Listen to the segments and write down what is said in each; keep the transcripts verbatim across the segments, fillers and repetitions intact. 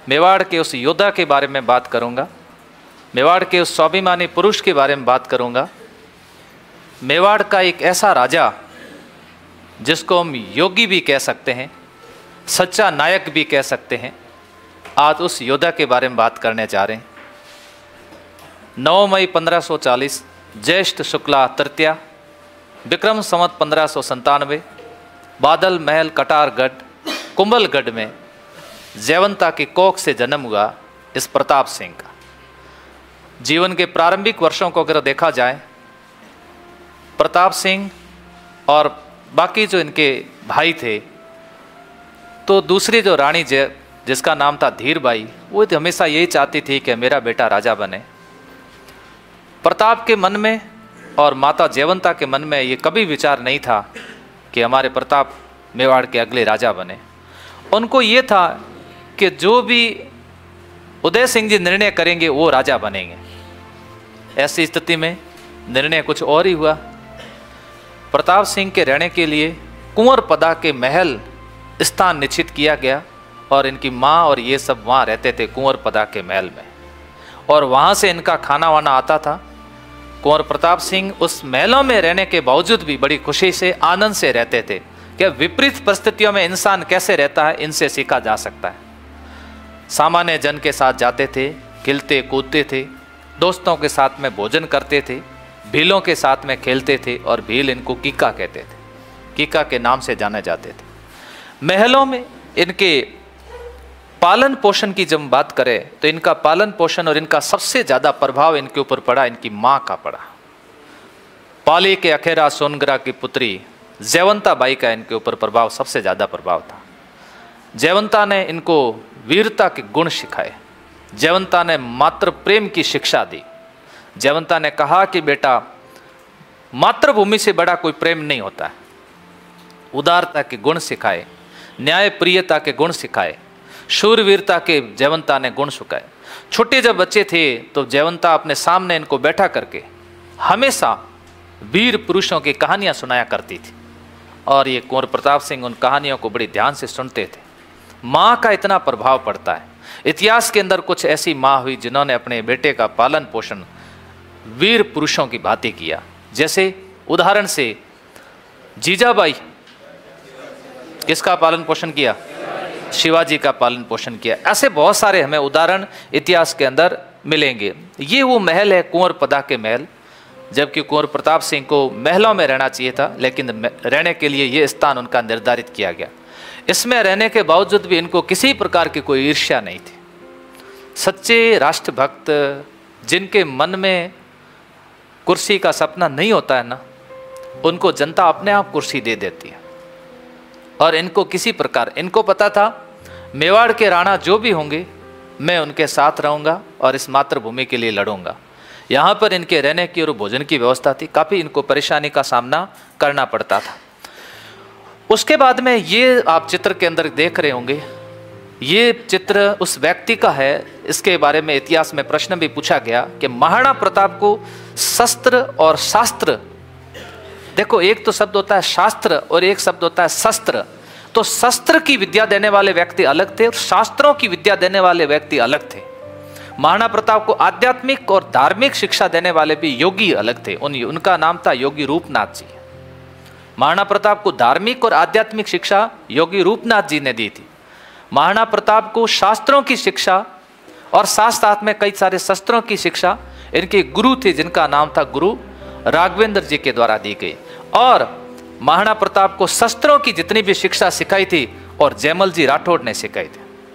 मेवाड़ के उस योद्धा के बारे में बात करूंगा, मेवाड़ के उस स्वाभिमानी पुरुष के बारे में बात करूंगा, मेवाड़ का एक ऐसा राजा जिसको हम योगी भी कह सकते हैं, सच्चा नायक भी कह सकते हैं। आज उस योद्धा के बारे में बात करने जा रहे हैं। नौ मई पंद्रह सौ चालीस ज्येष्ठ शुक्ला तृतीया, विक्रम संवत पंद्रह सौ संतानवे, बादल महल कटारगढ़ कुंभलगढ़ में जयवंता की कोख से जन्म हुआ इस प्रताप सिंह का। जीवन के प्रारंभिक वर्षों को अगर देखा जाए, प्रताप सिंह और बाकी जो इनके भाई थे, तो दूसरी जो रानी जय जिसका नाम था धीरबाई, वो तो हमेशा यही चाहती थी कि मेरा बेटा राजा बने। प्रताप के मन में और माता जयवंता के मन में ये कभी विचार नहीं था कि हमारे प्रताप मेवाड़ के अगले राजा बने। उनको ये था कि जो भी उदय सिंह जी निर्णय करेंगे वो राजा बनेंगे। ऐसी स्थिति में निर्णय कुछ और ही हुआ। प्रताप सिंह के रहने के लिए कुंवर पदा के महल स्थान निश्चित किया गया और इनकी माँ और ये सब वहाँ रहते थे कुंवर पदा के महल में, और वहाँ से इनका खाना वाना आता था। कुंवर प्रताप सिंह उस महलों में रहने के बावजूद भी बड़ी खुशी से आनंद से रहते थे कि विपरीत परिस्थितियों में इंसान कैसे रहता है, इनसे सीखा जा सकता है। सामान्य जन के साथ जाते थे, खेलते कूदते थे, दोस्तों के साथ में भोजन करते थे, भीलों के साथ में खेलते थे, और भील इनको कीका कहते थे, कीका के नाम से जाने जाते थे। महलों में इनके पालन पोषण की जब बात करें तो इनका पालन पोषण और इनका सबसे ज़्यादा प्रभाव इनके ऊपर पड़ा, इनकी माँ का पड़ा। पाली के अखेरा सोनगरा की पुत्री जयवंता बाई का इनके ऊपर प्रभाव सबसे ज़्यादा प्रभाव था। जयवंता ने इनको वीरता के गुण सिखाए, जयवंता ने मातृ प्रेम की शिक्षा दी। जयवंता ने कहा कि बेटा, मातृभूमि से बड़ा कोई प्रेम नहीं होता है। उदारता के गुण सिखाए, न्याय प्रियता के गुण सिखाए, शूरवीरता के जयवंता ने गुण सिखाए। छोटे जब बच्चे थे तो जयवंता अपने सामने इनको बैठा करके हमेशा वीर पुरुषों की कहानियां सुनाया करती थी, और ये कुंवर प्रताप सिंह उन कहानियों को बड़ी ध्यान से सुनते थे। माँ का इतना प्रभाव पड़ता है। इतिहास के अंदर कुछ ऐसी माँ हुई जिन्होंने अपने बेटे का पालन पोषण वीर पुरुषों की भांति किया। जैसे उदाहरण से जीजाबाई, किसका पालन पोषण किया? शिवाजी का पालन पोषण किया। ऐसे बहुत सारे हमें उदाहरण इतिहास के अंदर मिलेंगे। ये वो महल है कुंवर पदा के महल, जबकि कुंवर प्रताप सिंह को महलों में रहना चाहिए था, लेकिन रहने के लिए ये स्थान उनका निर्धारित किया गया। इसमें रहने के बावजूद भी इनको किसी प्रकार की कोई ईर्ष्या नहीं थी। सच्चे राष्ट्रभक्त जिनके मन में कुर्सी का सपना नहीं होता है ना, उनको जनता अपने आप कुर्सी दे देती है। और इनको किसी प्रकार, इनको पता था मेवाड़ के राणा जो भी होंगे मैं उनके साथ रहूँगा और इस मातृभूमि के लिए लड़ूंगा। यहाँ पर इनके रहने की और भोजन की व्यवस्था थी, काफ़ी इनको परेशानी का सामना करना पड़ता था। उसके बाद में ये आप चित्र के अंदर देख रहे होंगे, ये चित्र उस व्यक्ति का है। इसके बारे में इतिहास में प्रश्न भी पूछा गया कि महाराणा प्रताप को शस्त्र और शास्त्र, देखो एक तो शब्द होता है शास्त्र और एक शब्द होता है शस्त्र। तो शस्त्र की विद्या देने वाले व्यक्ति अलग थे और शास्त्रों की विद्या देने वाले व्यक्ति अलग थे। महाराणा प्रताप को आध्यात्मिक और धार्मिक शिक्षा देने वाले भी योगी अलग थे। उन उनका नाम था योगी रूपनाथ जी। महाराणा प्रताप को धार्मिक और आध्यात्मिक शिक्षा योगी रूपनाथ जी ने दी थी। महाराणा प्रताप को शास्त्रों की शिक्षा और साथ साथ में कई सारे शस्त्रों की शिक्षा इनके गुरु थे, जिनका नाम था गुरु राघवेंद्र जी के द्वारा दी गई। और महाराणा प्रताप को शस्त्रों की जितनी भी शिक्षा सिखाई थी और जयमल जी राठौड़ ने सिखाई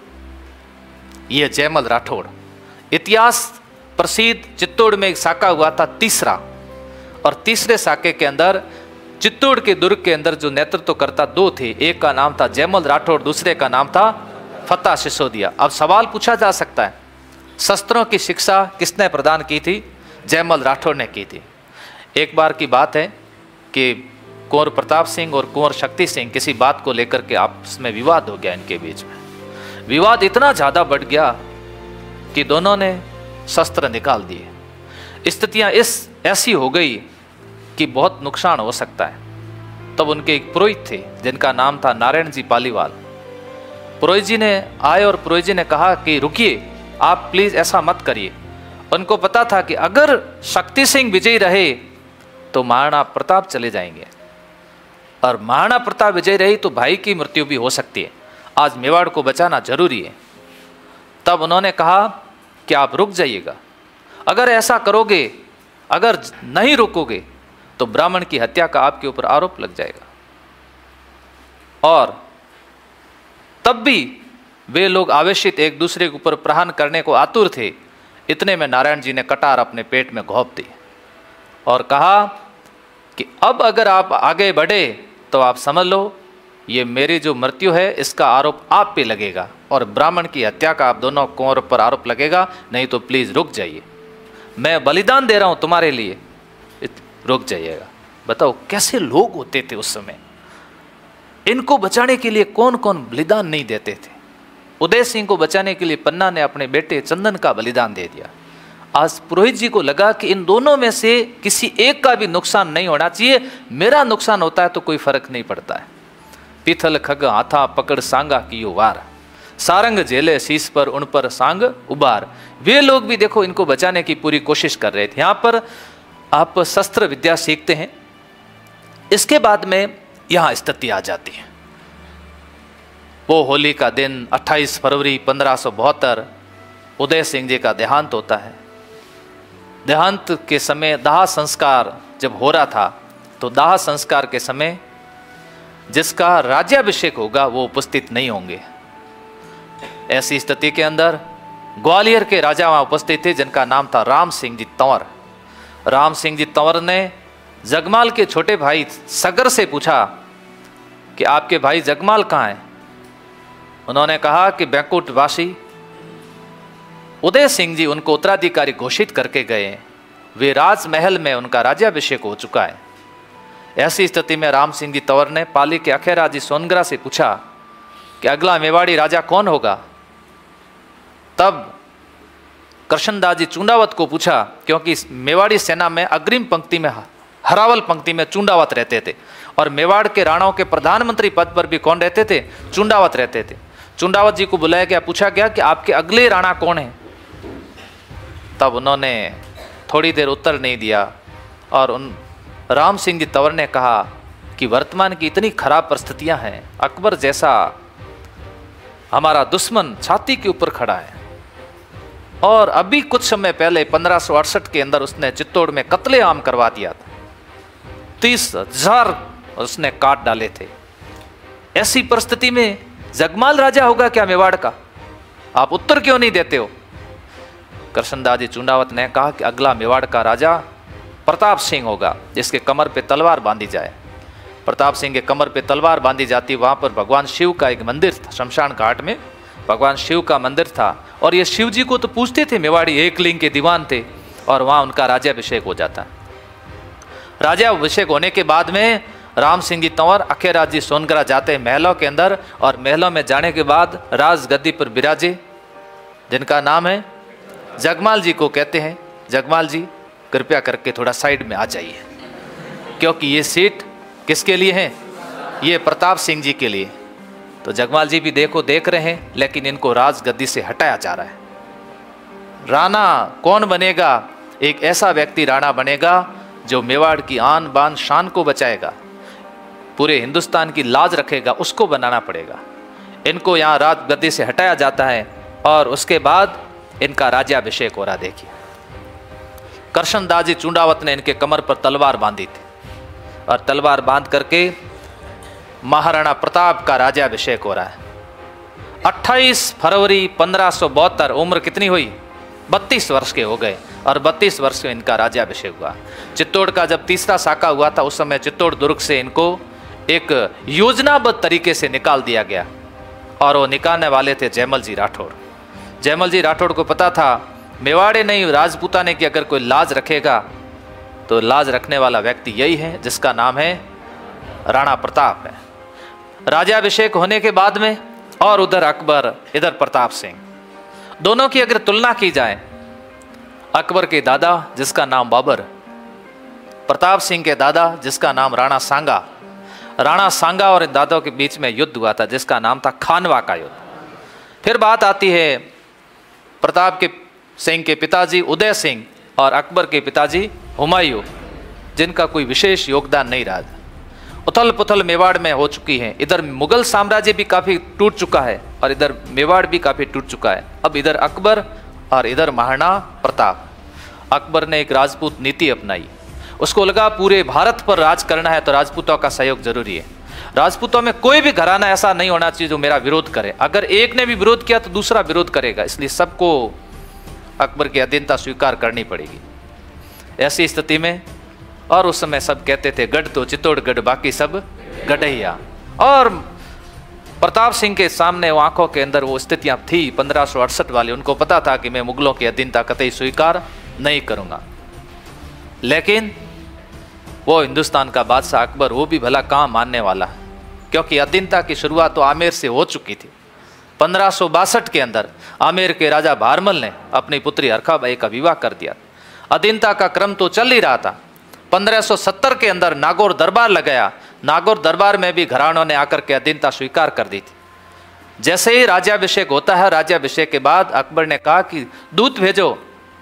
थी। ये जयमल राठौड़ इतिहास प्रसिद्ध चित्तौड़ में एक साका हुआ था तीसरा, और तीसरे साके के अंदर चित्तौड़ के दुर्ग के अंदर जो नेतृत्व करता दो थे, एक का नाम था जयमल राठौड़, दूसरे का नाम था फतेह सिसोदिया। अब सवाल पूछा जा सकता है, शस्त्रों की शिक्षा किसने प्रदान की थी? जयमल राठौड़ ने की थी। एक बार की बात है कि कुंवर प्रताप सिंह और कुंवर शक्ति सिंह किसी बात को लेकर के आपस में विवाद हो गया। इनके बीच में विवाद इतना ज़्यादा बढ़ गया कि दोनों ने शस्त्र निकाल दिए। स्थितियाँ इस ऐसी हो गई कि बहुत नुकसान हो सकता है। तब उनके एक पुरोहित थे जिनका नाम था नारायण जी पालीवाल। पुरोहित जी ने आए और पुरोहित जी ने कहा कि रुकिए, आप प्लीज ऐसा मत करिए। उनको पता था कि अगर शक्ति सिंह विजयी रहे तो महाराणा प्रताप चले जाएंगे, और महाराणा प्रताप विजयी रही तो भाई की मृत्यु भी हो सकती है। आज मेवाड़ को बचाना जरूरी है। तब उन्होंने कहा कि आप रुक जाइएगा, अगर ऐसा करोगे, अगर नहीं रुकोगे तो ब्राह्मण की हत्या का आपके ऊपर आरोप लग जाएगा। और तब भी वे लोग आवेशित एक दूसरे के ऊपर प्रहार करने को आतुर थे। इतने में नारायण जी ने कटार अपने पेट में घोंप दी और कहा कि अब अगर आप आगे बढ़े तो आप समझ लो ये मेरी जो मृत्यु है इसका आरोप आप पे लगेगा और ब्राह्मण की हत्या का आप दोनों कुंवर पर आरोप लगेगा, नहीं तो प्लीज रुक जाइए, मैं बलिदान दे रहा हूं तुम्हारे लिए, रुक जाइएगा। बताओ कैसे लोग होते थे उस समय। इनको बचाने के लिए कौन कौन बलिदान नहीं देते थे। उदय सिंह को बचाने के लिए पन्ना ने अपने बेटे चंदन का बलिदान दे दिया। आज पुरोहित जी को लगा कि इन दोनों में से किसी एक का भी नुकसान नहीं होना चाहिए, मेरा नुकसान होता है तो कोई फर्क नहीं पड़ता है। पीथल खग हाथा पकड़ सांगा कियो वार, सारंग झेले शीश पर उन पर सांग उबार। वे लोग भी देखो इनको बचाने की पूरी कोशिश कर रहे थे। यहां पर आप शस्त्र विद्या सीखते हैं। इसके बाद में यहां स्थिति आ जाती है। वो होली का दिन अट्ठाईस फरवरी पंद्रह सौ बहत्तर उदय सिंह जी का देहांत होता है। देहांत के समय दाह संस्कार जब हो रहा था तो दाह संस्कार के समय जिसका राज्याभिषेक होगा वो उपस्थित नहीं होंगे। ऐसी स्थिति के अंदर ग्वालियर के राजा वहां उपस्थित थे जिनका नाम था राम सिंह जी तंवर। राम सिंह जी तंवर ने जगमाल के छोटे भाई सगर से पूछा कि आपके भाई जगमाल कहाँ हैं। उन्होंने कहा कि बैकुंठवासी उदय सिंह जी उनको उत्तराधिकारी घोषित करके गए, वे राजमहल में उनका राज्याभिषेक हो चुका है। ऐसी स्थिति में राम सिंह जी तंवर ने पाली के अखेरा जी सोनगरा से पूछा कि अगला मेवाड़ी राजा कौन होगा। तब कृष्णदास जी चुंडावत को पूछा, क्योंकि मेवाड़ी सेना में अग्रिम पंक्ति में हरावल पंक्ति में चुंडावत रहते थे और मेवाड़ के राणाओं के प्रधानमंत्री पद पर भी कौन रहते थे, चुंडावत रहते थे। चुंडावत जी को बुलाया गया, पूछा गया कि आपके अगले राणा कौन है। तब उन्होंने थोड़ी देर उत्तर नहीं दिया और उन राम सिंह जी तंवर ने कहा कि वर्तमान की इतनी खराब परिस्थितियां हैं, अकबर जैसा हमारा दुश्मन छाती के ऊपर खड़ा है और अभी कुछ समय पहले पंद्रह सौ अड़सठ के अंदर उसने चित्तौड़ में कत्लेआम करवा दिया था, तीस हजार उसने काट डाले थे। ऐसी परिस्थिति में जगमाल राजा होगा क्या मेवाड़ का, आप उत्तर क्यों नहीं देते हो। कृष्णदास जी चुंडावत ने कहा कि अगला मेवाड़ का राजा प्रताप सिंह होगा जिसके कमर पे तलवार बांधी जाए। प्रताप सिंह के कमर पे तलवार बांधी जाती, वहां पर भगवान शिव का एक मंदिर था, शमशान घाट में भगवान शिव का मंदिर था और ये शिव जी को तो पूजते थे, मेवाड़ी एक लिंग के दीवान थे और वहां उनका राज्याभिषेक हो जाता। राज्याभिषेक होने के बाद में राम सिंह जी तंवर अखेराज जी सोनगरा जाते हैं महलों के अंदर और महलों में जाने के बाद राजगद्दी पर विराजे जिनका नाम है जगमाल जी को कहते हैं, जगमाल जी कृपया करके थोड़ा साइड में आ जाइए क्योंकि ये सीट किसके लिए है, ये प्रताप सिंह जी के लिए। तो जगमाल जी भी देखो देख रहे हैं लेकिन इनको राजगद्दी से हटाया जा रहा है। राणा कौन बनेगा, एक ऐसा व्यक्ति राणा बनेगा जो मेवाड़ की आन बान शान को बचाएगा, पूरे हिंदुस्तान की लाज रखेगा, उसको बनाना पड़ेगा। इनको यहाँ राजगद्दी से हटाया जाता है और उसके बाद इनका राज्याभिषेक हो रहा। देखिए कृष्णदास जी चुंडावत ने इनके कमर पर तलवार बांधी थी और तलवार बांध करके महाराणा प्रताप का राज्याभिषेक हो रहा है। अट्ठाईस फरवरी पंद्रह सौ बहत्तर, उम्र कितनी हुई, बत्तीस वर्ष के हो गए और बत्तीस वर्ष में इनका राज्याभिषेक हुआ। चित्तौड़ का जब तीसरा साका हुआ था उस समय चित्तौड़ दुर्ग से इनको एक योजनाबद्ध तरीके से निकाल दिया गया और वो निकालने वाले थे जयमल जी राठौड़। जयमल जी राठौड़ को पता था मेवाड़े नहीं राजपूताने की अगर कोई लाज रखेगा तो लाज रखने वाला व्यक्ति यही है जिसका नाम है राणा प्रताप है। राज्याभिषेक होने के बाद में और उधर अकबर इधर प्रताप सिंह, दोनों की अगर तुलना की जाए, अकबर के दादा जिसका नाम बाबर, प्रताप सिंह के दादा जिसका नाम राणा सांगा, राणा सांगा और इन दादों के बीच में युद्ध हुआ था जिसका नाम था खानवा का युद्ध। फिर बात आती है प्रताप के सिंह के पिताजी उदय सिंह और अकबर के पिताजी हुमायूं, जिनका कोई विशेष योगदान नहीं रहा। उथल पुथल मेवाड़ में हो चुकी है। इधर मुगल साम्राज्य भी काफ़ी टूट चुका है और इधर मेवाड़ भी काफ़ी टूट चुका है। अब इधर अकबर और इधर महाराणा प्रताप। अकबर ने एक राजपूत नीति अपनाई। उसको लगा पूरे भारत पर राज करना है तो राजपूतों का सहयोग जरूरी है। राजपूतों में कोई भी घराना ऐसा नहीं होना चाहिए जो मेरा विरोध करे। अगर एक ने भी विरोध किया तो दूसरा विरोध करेगा, इसलिए सबको अकबर की अधीनता स्वीकार करनी पड़ेगी। ऐसी स्थिति में, और उस समय सब कहते थे गढ़ तो चित्तौड़गढ़ बाकी सब गढ़ैया। और प्रताप सिंह के सामने वो आंखों के अंदर वो स्थितियां थी पंद्रह सौ अड़सठ वाली। उनको पता था कि मैं मुगलों की अधीनता कतई स्वीकार नहीं करूंगा। लेकिन वो हिंदुस्तान का बादशाह अकबर, वो भी भला कहाँ मानने वाला, क्योंकि अधीनता की शुरुआत तो आमेर से हो चुकी थी। पंद्रह सौ बासठ के अंदर आमेर के राजा भारमल ने अपनी पुत्री हरखाबाई का विवाह कर दिया। अधीनता का क्रम तो चल ही रहा था। पंद्रह सौ सत्तर के अंदर नागौर दरबार लगाया। नागौर दरबार में भी घरानों ने आकर के अधीनता स्वीकार कर दी थी। जैसे ही राज्याभिषेक होता है, राज्याभिषेक के बाद अकबर ने कहा कि दूत भेजो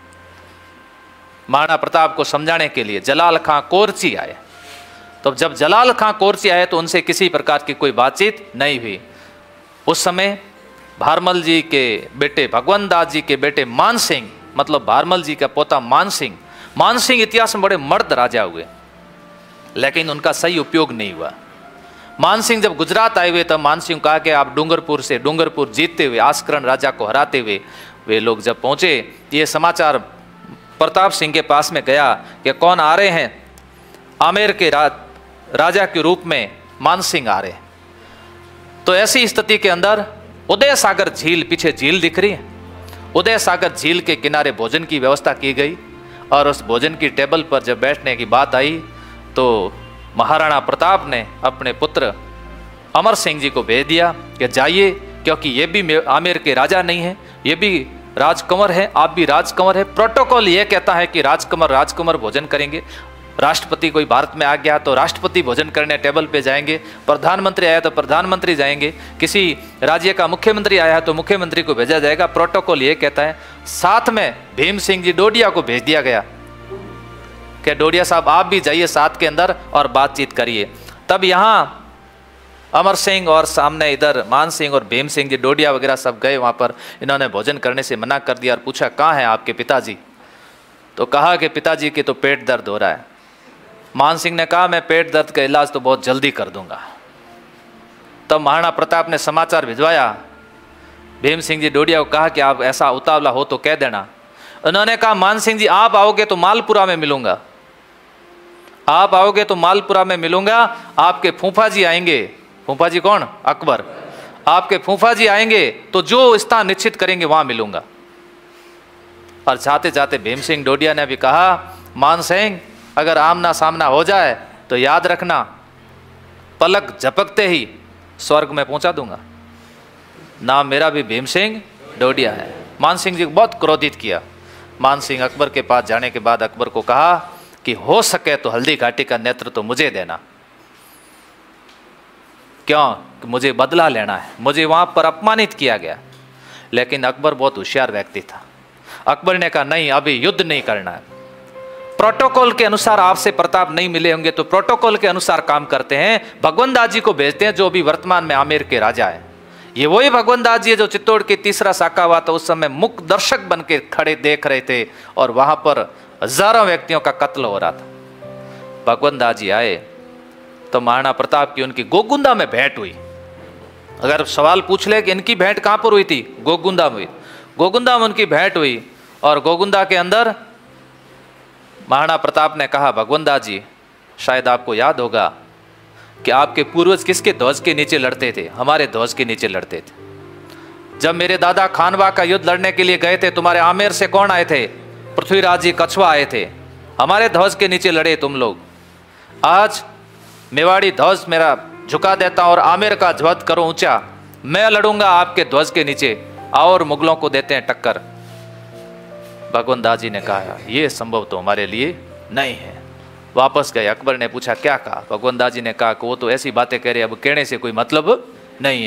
महाराणा प्रताप को समझाने के लिए। जलाल खां कोरची आए। तो जब जलाल खां कोरची आए तो उनसे किसी प्रकार की कोई बातचीत नहीं हुई। उस समय भारमल जी के बेटे भगवंत दास जी के बेटे मान सिंह, मतलब भारमल जी का पोता मान सिंह, मान सिंह इतिहास में बड़े मर्द राजा हुए, लेकिन उनका सही उपयोग नहीं हुआ। मान सिंह जब गुजरात आए हुए तब मान सिंह कहा कि आप डूंगरपुर से, डूंगरपुर जीतते हुए आस्करण राजा को हराते हुए वे लोग जब पहुंचे, ये समाचार प्रताप सिंह के पास में गया कि कौन आ रहे हैं। आमेर के रा, राजा के रूप में मान सिंह आ रहे। तो ऐसी स्थिति के अंदर उदय सागर झील, पीछे झील दिख रही है, उदय सागर झील के किनारे भोजन की व्यवस्था की गई। और उस भोजन की टेबल पर जब बैठने की बात आई तो महाराणा प्रताप ने अपने पुत्र अमर सिंह जी को भेज दिया कि जाइए, क्योंकि ये भी आमेर के राजा नहीं है, ये भी राजकुंवर है, आप भी राजकुंवर है। प्रोटोकॉल ये कहता है कि राजकुंवर राजकुंवर भोजन करेंगे। राष्ट्रपति कोई भारत में आ गया तो राष्ट्रपति भोजन करने टेबल पे जाएंगे, प्रधानमंत्री आया तो प्रधानमंत्री जाएंगे, किसी राज्य का मुख्यमंत्री आया तो मुख्यमंत्री को भेजा जाएगा। प्रोटोकॉल ये कहता है। साथ में भीम सिंह जी डोडिया को भेज दिया गया कि डोडिया साहब आप भी जाइए साथ के अंदर और बातचीत करिए। तब यहाँ अमर सिंह और सामने इधर मान सिंह और भीम सिंह जी डोडिया वगैरह सब गए वहाँ पर। इन्होंने भोजन करने से मना कर दिया और पूछा कहाँ हैं आपके पिताजी। तो कहा कि पिताजी के तो पेट दर्द हो रहा है। मान सिंह ने कहा मैं पेट दर्द का इलाज तो बहुत जल्दी कर दूंगा। तब महाराणा प्रताप ने समाचार भिजवाया भीम सिंह जी डोडिया को, कहा कि आप ऐसा उतावला हो तो कह देना। उन्होंने कहा मान सिंह जी आप आओगे तो मालपुरा में मिलूंगा, आप आओगे तो मालपुरा में मिलूंगा। आपके फूफा जी आएंगे। फूफा जी कौन? अकबर। आपके फूफा जी आएंगे तो जो स्थान निश्चित करेंगे वहां मिलूंगा। और जाते जाते भीम सिंह डोडिया ने भी कहा मान सिंह अगर आमना सामना हो जाए तो याद रखना पलक झपकते ही स्वर्ग में पहुंचा दूंगा। नाम मेरा भी भीम सिंह डोडिया है। मान सिंह जी को बहुत क्रोधित किया। मान सिंह अकबर के पास जाने के बाद अकबर को कहा कि हो सके तो हल्दी घाटी का नेतृत्व तो मुझे देना। क्यों? कि मुझे बदला लेना है, मुझे वहां पर अपमानित किया गया। लेकिन अकबर बहुत होशियार व्यक्ति था। अकबर ने कहा नहीं, अभी युद्ध नहीं करना है। प्रोटोकॉल के अनुसार आपसे प्रताप नहीं मिले होंगे तो प्रोटोकॉल के अनुसार काम करते हैं। भगवंत दास जी को भेजते हैं जो अभी वर्तमान में आमेर के राजा है। ये वही भगवंत दास जी है जो चित्तौड़ के तीसरा साका हुआ था उस समय मुख्य दर्शक बन के खड़े देख रहे थे और वहां पर हजारों व्यक्तियों का कत्ल हो रहा था। भगवंत दास जी आए तो महाराणा प्रताप की उनकी गोगुंदा में भेंट हुई। अगर सवाल पूछ ले कि इनकी भेंट कहां पर हुई थी, गोगुंदा में हुई। गोगुंदा में उनकी भेंट हुई और गोगुंदा के अंदर महाराणा प्रताप ने कहा भगवंत दास जी शायद आपको याद होगा कि आपके पूर्वज किसके ध्वज के नीचे लड़ते थे? हमारे ध्वज के नीचे लड़ते थे। जब मेरे दादा खानवा का युद्ध लड़ने के लिए गए थे तुम्हारे आमेर से कौन आए थे? पृथ्वीराज जी कछवा आए थे, हमारे ध्वज के नीचे लड़े तुम लोग। आज मेवाड़ी ध्वज मेरा झुका देता और आमेर का ध्वज करो ऊंचा, मैं लड़ूंगा आपके ध्वज के नीचे और मुगलों को देते हैं टक्कर। भगवंत दास जी ने कहा यह संभव तो हमारे लिए नहीं है। वापस गए। अकबर ने पूछा क्या कहा? भगवंत दास जी ने कहा कि वो तो ऐसी बातें कह रहे, अब कहने से कोई मतलब नहीं है।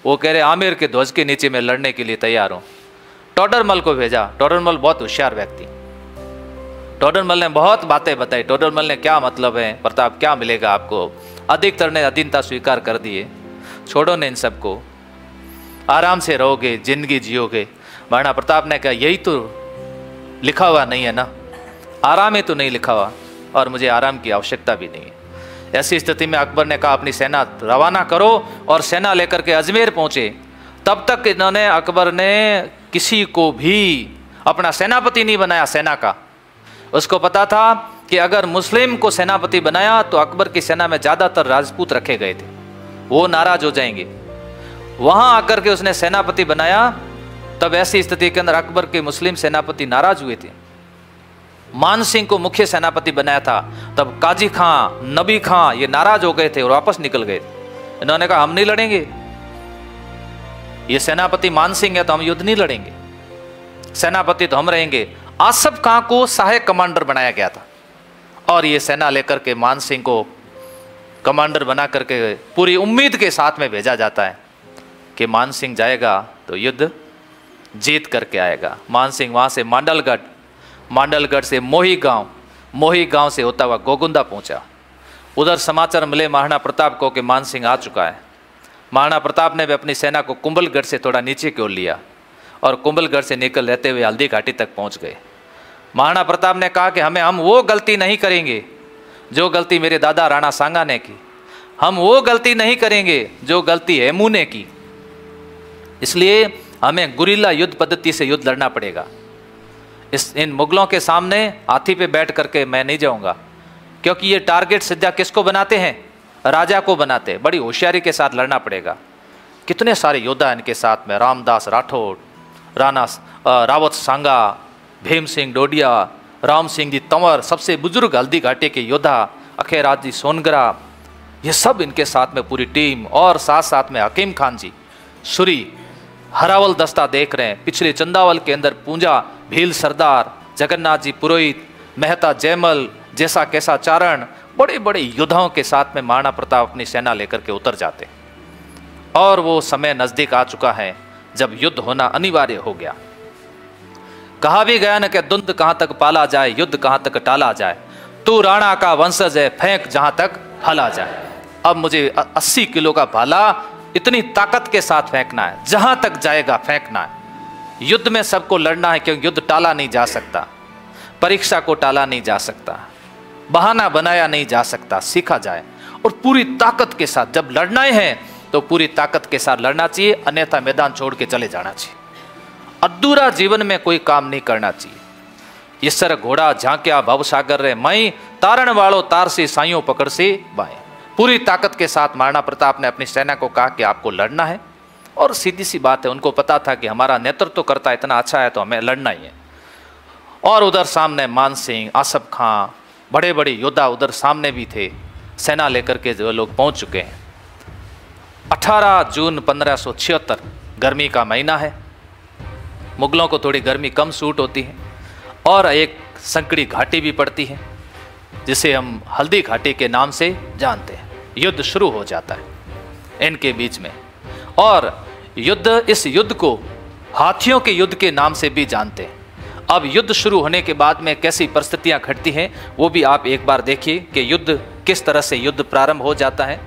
वो कह रहे आमिर के ध्वज के नीचे मैं लड़ने के लिए तैयार हूं। टोडरमल को भेजा। टोडरमल बहुत होशियार व्यक्ति। टोडरमल ने बहुत बातें बताई। टोडरमल ने क्या मतलब है प्रताप, क्या मिलेगा आपको? अधिकतर ने अधीनता स्वीकार कर दिए। छोड़ो ने इन सबको, आराम से रहोगे, जिंदगी जियोगे। महाराणा प्रताप ने कहा यही तो लिखा हुआ नहीं है ना, आराम ही तो नहीं लिखा हुआ, और मुझे आराम की आवश्यकता भी नहीं है। ऐसी स्थिति में अकबर ने कहा अपनी सेना रवाना करो, और सेना लेकर के अजमेर पहुंचे। तब तक इन्होंने, अकबर ने किसी को भी अपना सेनापति नहीं बनाया सेना का। उसको पता था कि अगर मुस्लिम को सेनापति बनाया तो अकबर की सेना में ज्यादातर राजपूत रखे गए थे, वो नाराज हो जाएंगे। वहां आकर के उसने सेनापति बनाया। तब ऐसी स्थिति के अंदर अकबर के मुस्लिम सेनापति नाराज हुए थे। मान सिंह को मुख्य सेनापति बनाया था, तब काजी खां, नबी खां ये नाराज हो गए थे और वापस निकल गए थे। इन्होंने कहा हम नहीं लड़ेंगे, ये सेनापति मान सिंह है तो हम युद्ध नहीं लड़ेंगे, सेनापति तो हम रहेंगे। आसफ खां को सहायक कमांडर बनाया गया था, और ये सेना लेकर के मान सिंह को कमांडर बना करके पूरी उम्मीद के साथ में भेजा जाता है कि मान सिंह जाएगा तो युद्ध जीत करके आएगा। मान सिंह वहाँ से मांडलगढ़, मांडलगढ़ से मोही गांव, मोही गांव से होता हुआ गोगुंदा पहुंचा। उधर समाचार मिले महाराणा प्रताप को कि मान सिंह आ चुका है। महाराणा प्रताप ने भी अपनी सेना को कुंभलगढ़ से थोड़ा नीचे की ओर लिया, और कुंभलगढ़ से निकल रहते हुए हल्दी घाटी तक पहुंच गए। महाराणा प्रताप ने कहा कि हमें हम वो गलती नहीं करेंगे जो गलती मेरे दादा राणा सांगा ने की, हम वो गलती नहीं करेंगे जो गलती हेमू ने की। इसलिए हमें गुरिल्ला युद्ध पद्धति से युद्ध लड़ना पड़ेगा। इस इन मुगलों के सामने हाथी पे बैठ करके मैं नहीं जाऊंगा, क्योंकि ये टारगेट सीधा किसको बनाते हैं? राजा को बनाते हैं। बड़ी होशियारी के साथ लड़ना पड़ेगा। कितने सारे योद्धा इनके साथ में, रामदास राठौड़, राणा रावत सांगा, भीम सिंह डोडिया, राम सिंह जी तंवर, सबसे बुजुर्ग हल्दी घाटी के योद्धा अखेराज जी सोनगरा, ये सब इनके साथ में पूरी टीम, और साथ साथ में हकीम खान जी सुरी, हरावल दस्ता देख रहे हैं। पिछले चंदावल के अंदर पूंजा भील सरदार, जगन्नाथ जी पुरोहित, मेहता जयमल जैसा कैसा चारण, बड़े बड़े योद्धाओं के साथ में महाराणा प्रताप अपनी सेना लेकर के उतर जाते। और वो समय नजदीक आ चुका है जब युद्ध होना अनिवार्य हो गया। कहा भी गया न कि दुंद कहां तक पाला जाए, युद्ध कहां तक टाला जाए, तू राणा का वंशज है, फेंक जहां तक हला जाए। अब मुझे अस्सी किलो का भाला इतनी ताकत के साथ फेंकना है, जहां तक जाएगा फेंकना है। युद्ध में सबको लड़ना है, क्योंकि युद्ध टाला नहीं जा सकता, परीक्षा को टाला नहीं जा सकता, बहाना बनाया नहीं जा सकता, सीखा जाए। और पूरी ताकत के साथ जब लड़ना है तो पूरी ताकत के साथ लड़ना चाहिए, अन्यथा मैदान छोड़ के चले जाना चाहिए। अधूरा जीवन में कोई काम नहीं करना चाहिए। इसर घोड़ा झांक्या भवसागर रे मई, तारण वालो तार से साइयों पकड़ से बाएं। पूरी ताकत के साथ महाराणा प्रताप ने अपनी सेना को कहा कि आपको लड़ना है, और सीधी सी बात है, उनको पता था कि हमारा नेतृत्व तो करता इतना अच्छा है तो हमें लड़ना ही है। और उधर सामने मान सिंह, आसफ खां, बड़े बड़े योद्धा उधर सामने भी थे। सेना लेकर के जो लोग पहुंच चुके हैं। अठारह जून पंद्रह सौ छिहत्तर गर्मी का महीना है। मुगलों को थोड़ी गर्मी कम सूट होती है, और एक संकड़ी घाटी भी पड़ती है जिसे हम हल्दी घाटी के नाम से जानते हैं। युद्ध शुरू हो जाता है इनके बीच में, और युद्ध, इस युद्ध को हाथियों के युद्ध के नाम से भी जानते हैं। अब युद्ध शुरू होने के बाद में कैसी परिस्थितियां घटती हैं वो भी आप एक बार देखिए कि युद्ध किस तरह से युद्ध प्रारंभ हो जाता है।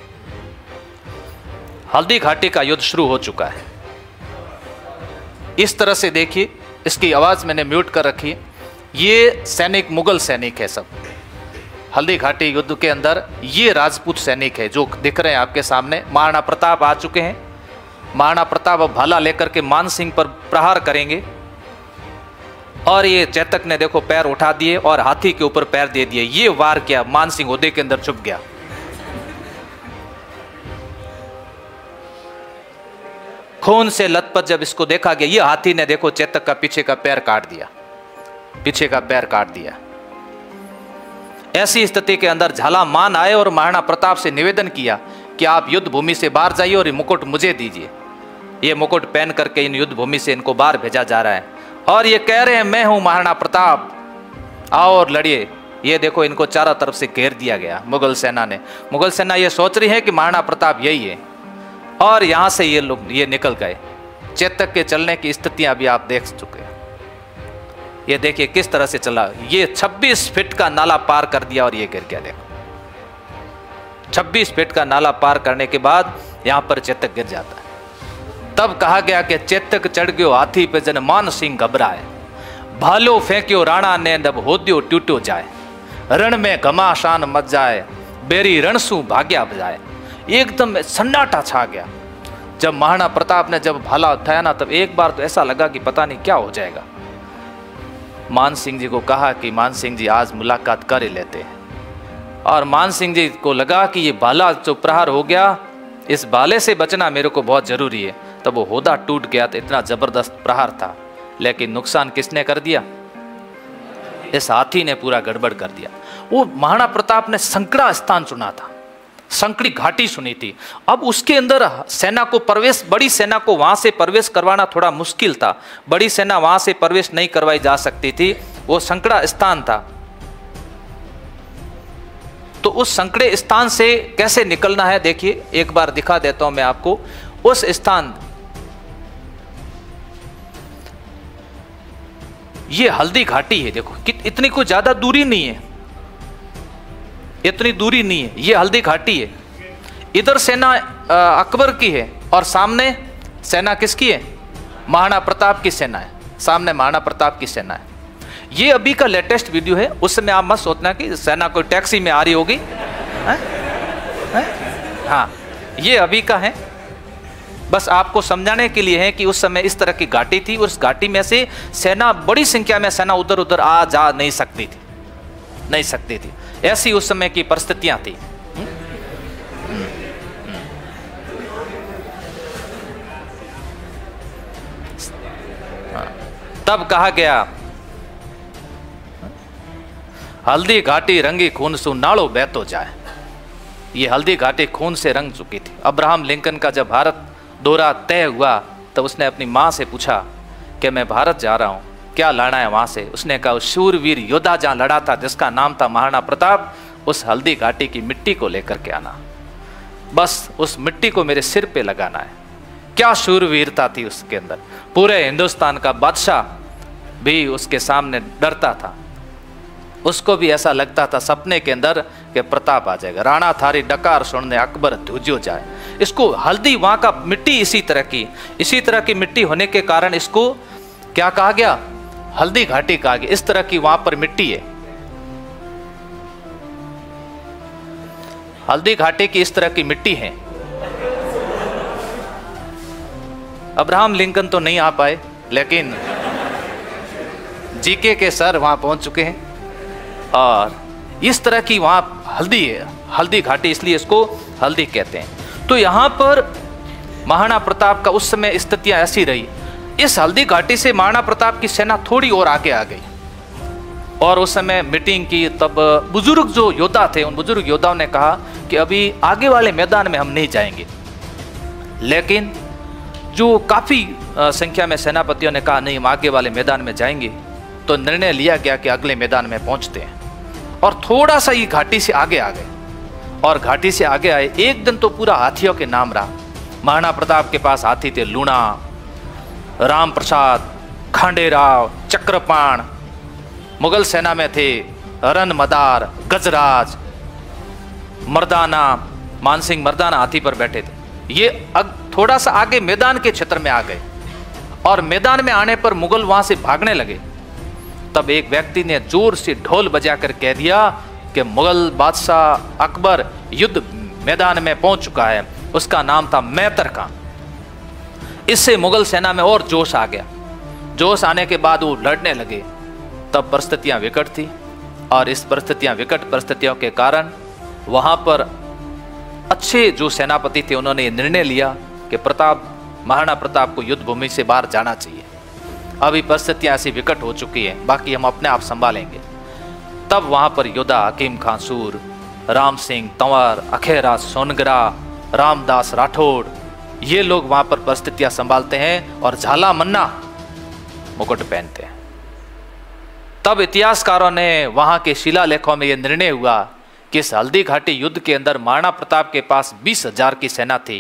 हल्दी घाटी का युद्ध शुरू हो चुका है। इस तरह से देखिए, इसकी आवाज मैंने म्यूट कर रखी है। ये सैनिक मुगल सैनिक है सब। हल्दी घाटी युद्ध के अंदर ये राजपूत सैनिक है जो दिख रहे हैं आपके सामने। महाराणा प्रताप आ चुके हैं। महाराणा प्रताप अब भाला लेकर के मान सिंह पर प्रहार करेंगे, और ये चेतक ने देखो पैर उठा दिए और हाथी के ऊपर पैर दे दिए। ये वार किया, मान सिंह ओहदे के अंदर छुप गया। खून से लथपथ जब इसको देखा गया, ये हाथी ने देखो चेतक का पीछे का पैर काट दिया, पीछे का पैर काट दिया। ऐसी स्थिति के अंदर झालामान आए और महाराणा प्रताप से निवेदन किया कि आप युद्ध भूमि से बाहर जाइए और ये मुकुट मुझे दीजिए। ये मुकुट पहन करके इन युद्ध भूमि से इनको बाहर भेजा जा रहा है, और ये कह रहे हैं मैं हूं महाराणा प्रताप, आओ और लड़िए। ये देखो इनको चारों तरफ से घेर दिया गया मुगल सेना ने। मुगल सेना ये सोच रही है कि महाराणा प्रताप यही है, और यहां से ये लोग ये निकल गए। चेतक के चलने की स्थितियां अभी आप देख चुके हैं। ये देखिए किस तरह से चला, ये छब्बीस फीट का नाला पार कर दिया और ये गिर गया। देखो छब्बीस फीट का नाला पार करने के बाद यहां पर चेतक गिर जाता है। तब कहा गया कि चेतक चढ़ गयो हाथी पे जन मान सिंह घबराए, भालो फेंक्यो राणा ने जब होद्यो टूटो जाए, रण में घमासान मच जाए, बेरी रणसू भाग्या बजाए। एकदम सन्नाटा छा गया। जब महाराणा प्रताप ने जब भाला उठाया ना, तब एक बार तो ऐसा लगा कि पता नहीं क्या हो जाएगा। मान सिंह जी को कहा कि मान सिंह जी आज मुलाकात कर ही लेते हैं। और मान सिंह जी को लगा कि ये भाला जो प्रहार हो गया, इस भाले से बचना मेरे को बहुत जरूरी है। तब वो होदा टूट गया, तो इतना जबरदस्त प्रहार था, लेकिन नुकसान किसने कर दिया? इस हाथी ने पूरा गड़बड़ कर दिया। वो महाराणा प्रताप ने संकड़ा स्थान चुना था, संकड़ी घाटी सुनी थी। अब उसके अंदर सेना को प्रवेश, बड़ी सेना को वहां से प्रवेश करवाना थोड़ा मुश्किल था। बड़ी सेना वहां से प्रवेश नहीं करवाई जा सकती थी, वो संकड़ा स्थान था। तो उस संकड़े स्थान से कैसे निकलना है, देखिए एक बार दिखा देता हूं मैं आपको। उस स्थान, ये हल्दी घाटी है। देखो इतनी कोई ज्यादा दूरी नहीं है, इतनी दूरी नहीं है। ये हल्दी घाटी है। इधर सेना अकबर की है और सामने सेना किसकी है? महाराणा प्रताप की सेना है। सामने महाराणा प्रताप की सेना है। ये अभी का लेटेस्ट वीडियो है, उस समय आप मत सोचना कि सेना कोई टैक्सी में आ रही होगी। है? है? हाँ, ये अभी का है। बस आपको समझाने के लिए है कि उस समय इस तरह की घाटी थी। उस घाटी में से सेना, बड़ी संख्या में सेना उधर उधर आ जा नहीं सकती थी, नहीं सकती थी। ऐसी उस समय की परिस्थितियां थी। तब कहा गया, हल्दी घाटी रंगी खून सु नाड़ो बहतो जाए। ये हल्दी घाटी खून से रंग चुकी थी। अब्राहम लिंकन का जब भारत दौरा तय हुआ, तो उसने अपनी माँ से पूछा कि मैं भारत जा रहा हूँ, क्या लाना है वहाँ से? उसने कहा उस शूरवीर योद्धा जहाँ लड़ा था, जिसका नाम था महाराणा प्रताप, उस हल्दी घाटी की मिट्टी को लेकर के आना। बस उस मिट्टी को मेरे सिर पे लगाना है। क्या शूरवीरता थी उसके अंदर। पूरे हिंदुस्तान का बादशाह भी उसके सामने डरता था। उसको भी ऐसा लगता था सपने के अंदर कि प्रताप आ जाएगा। राणा थारी डकार सुनने अकबर ध्वजो जाए। इसको हल्दी, वहाँ का मिट्टी इसी तरह की इसी तरह की मिट्टी होने के कारण इसको क्या कहा गया? हल्दी घाटी कहा गया। इस तरह की वहां पर मिट्टी है। हल्दी घाटी की इस तरह की मिट्टी है। अब्राहम लिंकन तो नहीं आ पाए, लेकिन जीके के सर वहां पहुंच चुके हैं। और इस तरह की वहां हल्दी है, हल्दी घाटी, इसलिए इसको हल्दी कहते हैं। तो यहां पर महाराणा प्रताप का उस समय स्थितियां ऐसी रही। इस हल्दी घाटी से महाराणा प्रताप की सेना थोड़ी और आगे आ गई और उस समय मीटिंग की। तब बुजुर्ग जो योद्धा थे, उन बुजुर्ग योद्धाओं ने कहा कि अभी आगे वाले मैदान में हम नहीं जाएंगे। लेकिन जो काफ़ी संख्या में सेनापतियों ने कहा नहीं, हम आगे वाले मैदान में जाएंगे। तो निर्णय लिया गया कि अगले मैदान में पहुंचते हैं। और थोड़ा सा ये घाटी से आगे आ गए। और घाटी से आगे आए, एक दिन तो पूरा हाथियों के नाम रहा। महाराणा प्रताप के पास हाथी थे लूणा, राम प्रसाद, खांडेराव, चक्रपाण। मुगल सेना में थे रन मदार, गजराज, मर्दाना। मानसिंह मर्दाना हाथी पर बैठे थे। ये अग, थोड़ा सा आगे मैदान के क्षेत्र में आ गए। और मैदान में आने पर मुगल वहां से भागने लगे। तब एक व्यक्ति ने जोर से ढोल बजाकर कह दिया कि मुगल बादशाह अकबर युद्ध मैदान में पहुंच चुका है। उसका नाम था मैतर खां। इससे मुगल सेना में और जोश आ गया। जोश आने के बाद वो लड़ने लगे। तब परिस्थितियां विकट थी और इस परिस्थितियां विकट परिस्थितियों के कारण वहां पर अच्छे जो सेनापति थे, उन्होंने ये निर्णय लिया कि प्रताप, महाराणा प्रताप को युद्ध भूमि से बाहर जाना चाहिए। अभी परिस्थितियां ऐसी विकट हो चुकी है, बाकी हम अपने आप संभालेंगे। तब वहां पर योद्धा हकीम खां सूर, राम सिंह तंवर, अखेरा सोनगरा, रामदास राठौड़, ये लोग वहां पर परिस्थितियां संभालते हैं और झाला मन्ना मुकुट पहनते हैं। तब इतिहासकारों ने वहां के शिलालेखों में यह निर्णय हुआ कि इस हल्दी घाटी युद्ध के अंदर महाराणा प्रताप के पास बीस हजार की सेना थी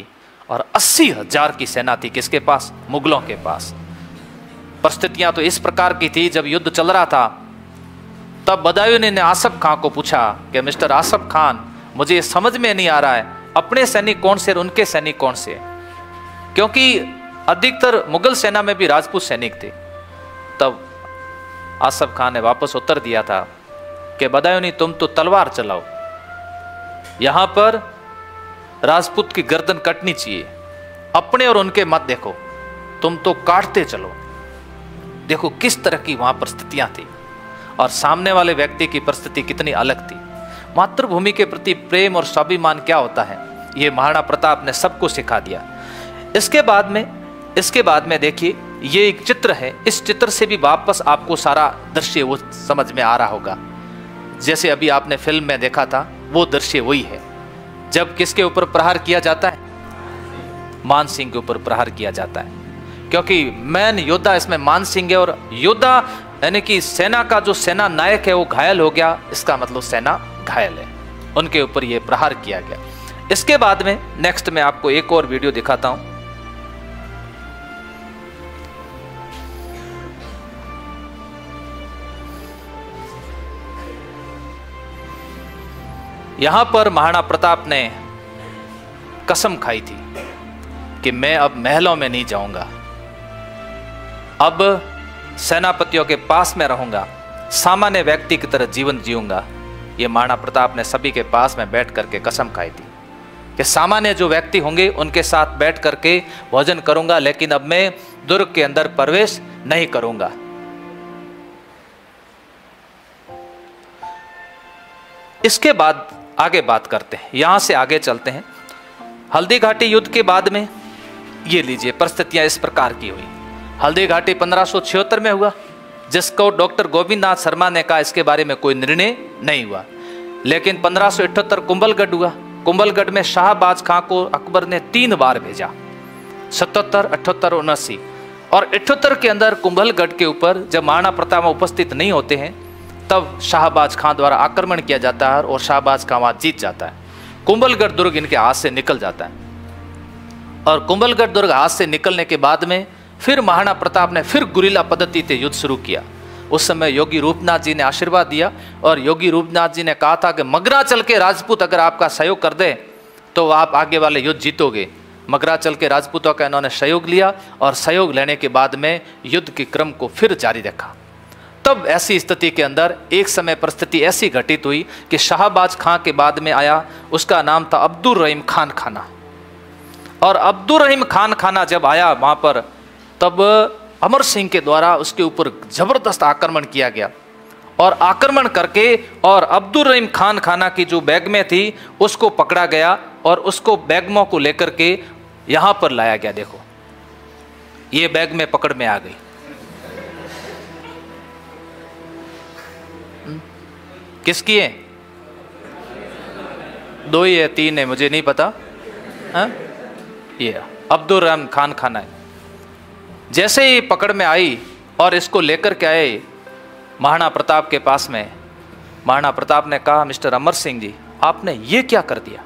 और अस्सी हजार की सेना थी किसके पास? मुगलों के पास। परिस्थितियां तो इस प्रकार की थी, जब युद्ध चल रहा था तब बदायूं ने आसफ खान को पूछा कि मिस्टर आसफ खान, मुझे समझ में नहीं आ रहा है अपने सैनिक कौन से और उनके सैनिक कौन से, क्योंकि अधिकतर मुगल सेना में भी राजपूत सैनिक थे। तब आसफ खान ने वापस उत्तर दिया था कि बदायूं, तुम तो तलवार चलाओ, यहां पर राजपूत की गर्दन कटनी चाहिए, अपने और उनके मत देखो, तुम तो काटते चलो। देखो किस तरह की वहां परिस्थितियां थी और सामने वाले व्यक्ति की परिस्थिति कितनी अलग थी। मातृभूमि के प्रति प्रेम और स्वाभिमान क्या होता है, ये महाराणा प्रताप ने सबको सिखा दिया। इसके बाद में इसके बाद में देखिए, ये एक चित्र है, इस चित्र से भी वापस आपको सारा दृश्य वो समझ में आ रहा होगा। जैसे अभी आपने फिल्म में देखा था वो दृश्य वही है, जब किसके ऊपर प्रहार किया जाता है? मान सिंह के ऊपर प्रहार किया जाता है, क्योंकि मैन योद्धा इसमें मान सिंह है और योद्धा यानी कि सेना का जो सेना नायक है वो घायल हो गया, इसका मतलब सेना घायल है, उनके ऊपर ये प्रहार किया गया। इसके बाद में नेक्स्ट में आपको एक और वीडियो दिखाता हूं। यहां पर महाराणा प्रताप ने कसम खाई थी कि मैं अब महलों में नहीं जाऊंगा, अब सेनापतियों के पास में रहूंगा, सामान्य व्यक्ति की तरह जीवन जीऊंगा। ये महाराणा प्रताप ने सभी के पास में बैठ करके कसम खाई थी कि सामान्य जो व्यक्ति होंगे उनके साथ बैठ करके भोजन करूंगा, लेकिन अब मैं दुर्ग के अंदर प्रवेश नहीं करूंगा। इसके बाद आगे बात करते हैं, यहां से आगे चलते हैं। हल्दी घाटी युद्ध के बाद में ये लीजिए परिस्थितियां इस प्रकार की हुई। हल्दी घाटी पंद्रह सौ छिहत्तर में हुआ, जिसको डॉक्टर गोविंद नाथ शर्मा ने कहा इसके बारे में कोई निर्णय नहीं हुआ। लेकिन पंद्रह सौ अठहत्तर कुंभलगढ़ हुआ। कुंभलगढ़ में शाहबाज खां को अकबर ने तीन बार भेजा, सतहत्तर, अठहत्तर, उनासी। और अठहत्तर के अंदर कुंभलगढ़ के ऊपर जब महाराणा प्रताप उपस्थित नहीं होते हैं तब शाहबाज खां द्वारा आक्रमण किया जाता है और शाहबाज खां वहां जीत जाता है। कुंभलगढ़ दुर्ग इनके हाथ से निकल जाता है और कुंभलगढ़ दुर्ग हाथ से निकलने के बाद में फिर महाराणा प्रताप ने फिर गुरिल्ला पद्धति से युद्ध शुरू किया। उस समय योगी रूपनाथ जी ने आशीर्वाद दिया और योगी रूपनाथ जी ने कहा था कि मगराचल के राजपूत अगर आपका सहयोग कर दे तो आप आगे वाले युद्ध जीतोगे। मगराचल के राजपूतों का इन्होंने सहयोग लिया और सहयोग लेने के बाद में युद्ध के क्रम को फिर जारी रखा। तब ऐसी स्थिति के अंदर एक समय परिस्थिति ऐसी घटित हुई कि शाहबाज खां के बाद में आया, उसका नाम था अब्दुल रहीम खान खाना। और अब्दुल रहीम खान खाना जब आया वहां पर, तब अमर सिंह के द्वारा उसके ऊपर जबरदस्त आक्रमण किया गया और आक्रमण करके और अब्दुल रहीम खान खाना की जो बैगमें थी उसको पकड़ा गया और उसको बैगमों को लेकर के यहां पर लाया गया। देखो ये बैग में पकड़ में आ गई। किसकी है? दो ही है, तीन है, मुझे नहीं पता। हा? ये अब्दुल रहीम खान खाना है। जैसे ही पकड़ में आई और इसको लेकर के आए महाराणा प्रताप के पास में, महाराणा प्रताप ने कहा, मिस्टर अमर सिंह जी आपने ये क्या कर दिया?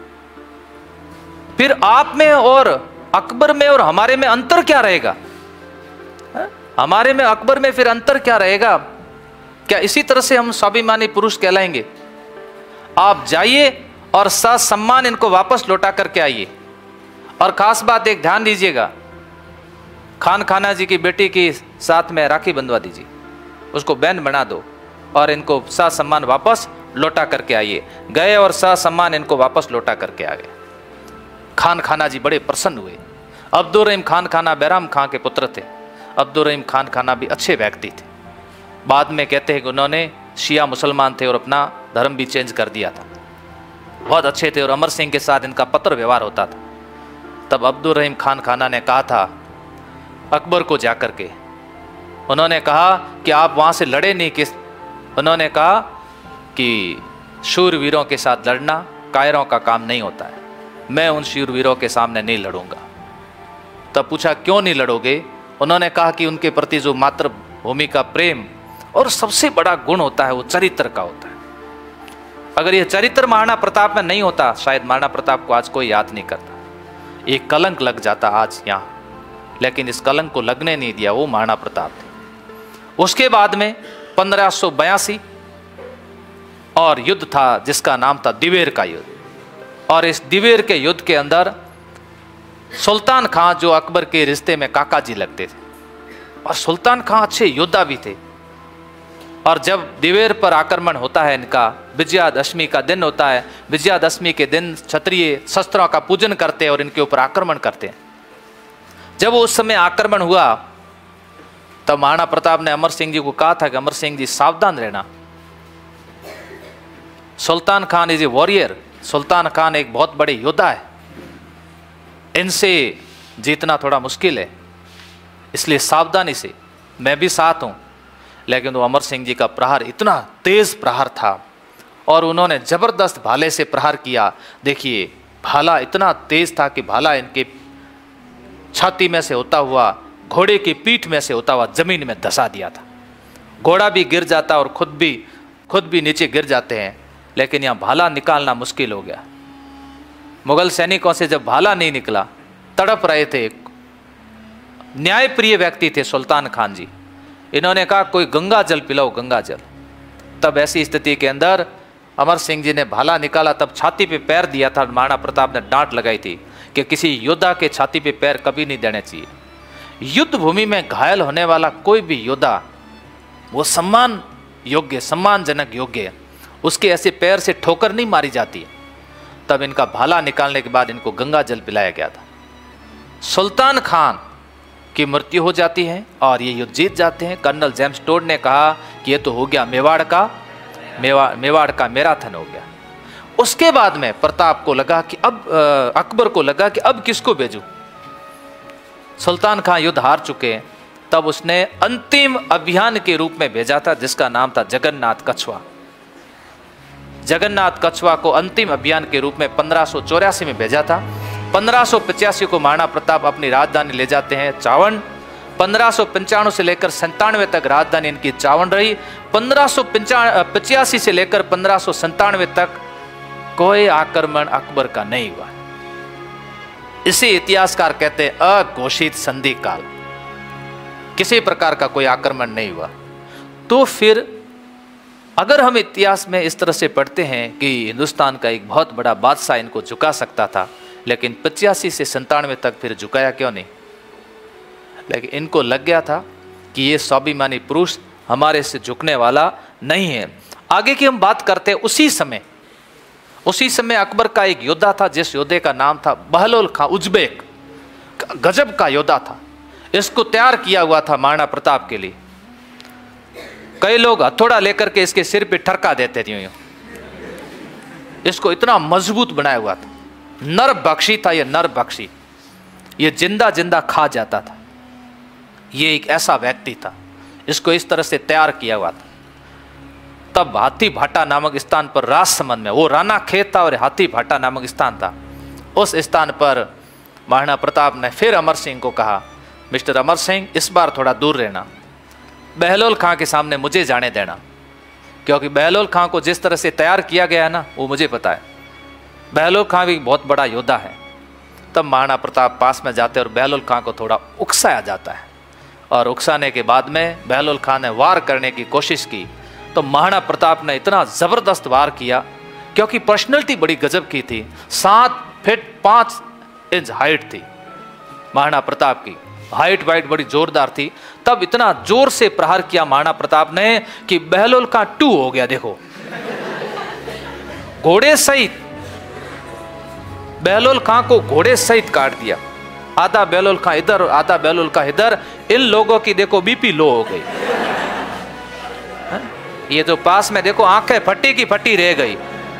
फिर आप में और अकबर में और हमारे में अंतर क्या रहेगा? हा? हमारे में अकबर में फिर अंतर क्या रहेगा? क्या इसी तरह से हम स्वाभिमानी पुरुष कहलाएंगे? आप जाइए और सा सम्मान इनको वापस लौटा करके आइए। और खास बात एक ध्यान दीजिएगा, खान खाना जी की बेटी की साथ में राखी बंधवा दीजिए, उसको बहन बना दो और इनको सा सम्मान वापस लौटा करके आइए। गए और सा सम्मान इनको वापस लौटा करके आ गए। खान खाना जी बड़े प्रसन्न हुए। अब्दुल रहीम खान खाना बैराम खां के पुत्र थे। अब्दुल रहीम खान खाना भी अच्छे व्यक्ति थे। बाद में कहते हैं कि उन्होंने शिया मुसलमान थे और अपना धर्म भी चेंज कर दिया था। बहुत अच्छे थे और अमर सिंह के साथ इनका पत्र व्यवहार होता था। तब अब्दुल रहीम खान खाना ने कहा था अकबर को जाकर के, उन्होंने कहा कि आप वहाँ से लड़े नहीं। किस उन्होंने कहा कि शूरवीरों के साथ लड़ना कायरों का काम नहीं होता है, मैं उन शूरवीरों के सामने नहीं लड़ूंगा। तब पूछा क्यों नहीं लड़ोगे? उन्होंने कहा कि उनके प्रति जो मातृभूमि का प्रेम और सबसे बड़ा गुण होता है वो चरित्र का होता है। अगर यह चरित्र महाराणा प्रताप में नहीं होता शायद महाराणा प्रताप को आज कोई याद नहीं करता। एक कलंक लग जाता आज यहाँ, लेकिन इस कलंक को लगने नहीं दिया, वो महाराणा प्रताप थे। उसके बाद में पंद्रह सौ बयासी और युद्ध था जिसका नाम था दिवेर का युद्ध, और इस दिवेर के युद्ध के अंदर सुल्तान खां जो अकबर के रिश्ते में काका जी लगते थे, और सुल्तान खां अच्छे योद्धा भी थे, और जब दिवेर पर आक्रमण होता है, इनका विजयादशमी का दिन होता है, विजयादशमी के दिन क्षत्रिय शस्त्रों का पूजन करते हैं और इनके ऊपर आक्रमण करते हैं। जब उस समय आक्रमण हुआ तब महाराणा प्रताप ने अमर सिंह जी को कहा था कि अमर सिंह जी सावधान रहना, Sultan Khan is a warrior, Sultan Khan एक बहुत बड़े योद्धा है, इनसे जीतना थोड़ा मुश्किल है, इसलिए सावधानी से, मैं भी साथ हूं। लेकिन वो अमर सिंह जी का प्रहार इतना तेज प्रहार था और उन्होंने जबरदस्त भाले से प्रहार किया। देखिए भाला इतना तेज था कि भाला इनके छाती में से होता हुआ घोड़े की पीठ में से होता हुआ जमीन में धंसा दिया था। घोड़ा भी गिर जाता और खुद भी खुद भी नीचे गिर जाते हैं, लेकिन यहाँ भाला निकालना मुश्किल हो गया। मुगल सैनिकों से जब भाला नहीं निकला, तड़प रहे थे। न्यायप्रिय व्यक्ति थे सुल्तान खान जी, इन्होंने कहा कोई गंगा जल पिलाओ, गंगा जल। तब ऐसी स्थिति के अंदर अमर सिंह जी ने भाला निकाला, तब छाती पे पैर दिया था। महाराणा प्रताप ने डांट लगाई थी कि किसी योद्धा के छाती पे पैर कभी नहीं देने चाहिए। युद्ध भूमि में घायल होने वाला कोई भी योद्धा वो सम्मान योग्य, सम्मानजनक योग्य, उसके ऐसे पैर से ठोकर नहीं मारी जाती। तब इनका भाला निकालने के बाद इनको गंगा जल पिलाया गया था। सुल्तान खान की मृत्यु हो जाती है और ये युद्ध जीत जाते हैं। कर्नल जेम्स टोड ने कहा कि ये तो हो गया मेवाड़ का मेवा मेवाड़ का मैराथन हो गया। उसके बाद में प्रताप को लगा कि अब अकबर को लगा कि अब किसको भेजूं। सुल्तान खान युद्ध हार चुके हैं, तब उसने अंतिम अभियान के रूप में भेजा था जिसका नाम था जगन्नाथ कछुआ। जगन्नाथ कछुआ को अंतिम अभियान के रूप में पंद्रह सौ चौरासी में भेजा था। पंद्रह सौ पचासी को महाराणा प्रताप अपनी राजधानी ले जाते हैं चावड़। पंद्रह सौ पंचानवे से लेकर संतानवे तक राजधानी इनकी चावड़ रही। पंद्रह सौ पचासी से लेकर पंद्रह सौ संतानवे तक कोई आक्रमण अकबर का नहीं हुआ। इसे इतिहासकार कहते हैं अघोषित संधि काल, किसी प्रकार का कोई आक्रमण नहीं हुआ। तो फिर अगर हम इतिहास में इस तरह से पढ़ते हैं कि हिंदुस्तान का एक बहुत बड़ा बादशाह इनको झुका सकता था, लेकिन पचासी से संतानवे तक फिर झुकाया क्यों नहीं? लेकिन इनको लग गया था कि ये स्वाभिमानी पुरुष हमारे से झुकने वाला नहीं है। आगे की हम बात करते हैं, उसी समय उसी समय अकबर का एक योद्धा था जिस योद्धे का नाम था बहलोल खां उज्बेक। गजब का योद्धा था, इसको तैयार किया हुआ था महाराणा प्रताप के लिए। कई लोग हथौड़ा लेकर के इसके सिर पे ठरका देते थे, इसको इतना मजबूत बनाया हुआ था। नर बख्शी था ये, नर बख्शी, ये जिंदा जिंदा खा जाता था। ये एक ऐसा व्यक्ति था, इसको इस तरह से तैयार किया हुआ था। तब हाथी भाटा नामक स्थान पर राजसमंद में, वो राना खेत था और हाथी भाटा नामक स्थान था, उस स्थान पर महाराणा प्रताप ने फिर अमर सिंह को कहा, मिस्टर अमर सिंह इस बार थोड़ा दूर रहना, बहलोल खां के सामने मुझे जाने देना, क्योंकि बहलोल खां को जिस तरह से तैयार किया गया है ना, वो मुझे पता है। बहलोल खां भी बहुत बड़ा योद्धा है। तब महाराणा प्रताप पास में जाते और बहलोल खां को थोड़ा उकसाया जाता है, और उकसाने के बाद में बहलोल खां ने वार करने की कोशिश की। तो महाराणा प्रताप ने इतना ज़बरदस्त वार किया, क्योंकि पर्सनैलिटी बड़ी गजब की थी। सात फीट पाँच इंच हाइट थी महाराणा प्रताप की, हाइट वाइट बड़ी जोरदार थी। तब इतना जोर से प्रहार किया महाराणा प्रताप ने कि बहलोल खां टू हो गया। देखो घोड़े सहित बहलोल खां को घोड़े सहित काट दिया। आधा बहलोल खां इधर, आधा बहलोल खां इधर। इन लोगों की देखो बीपी लो हो गई। ये जो पास में देखो आंखें फटी की फटी रह गई।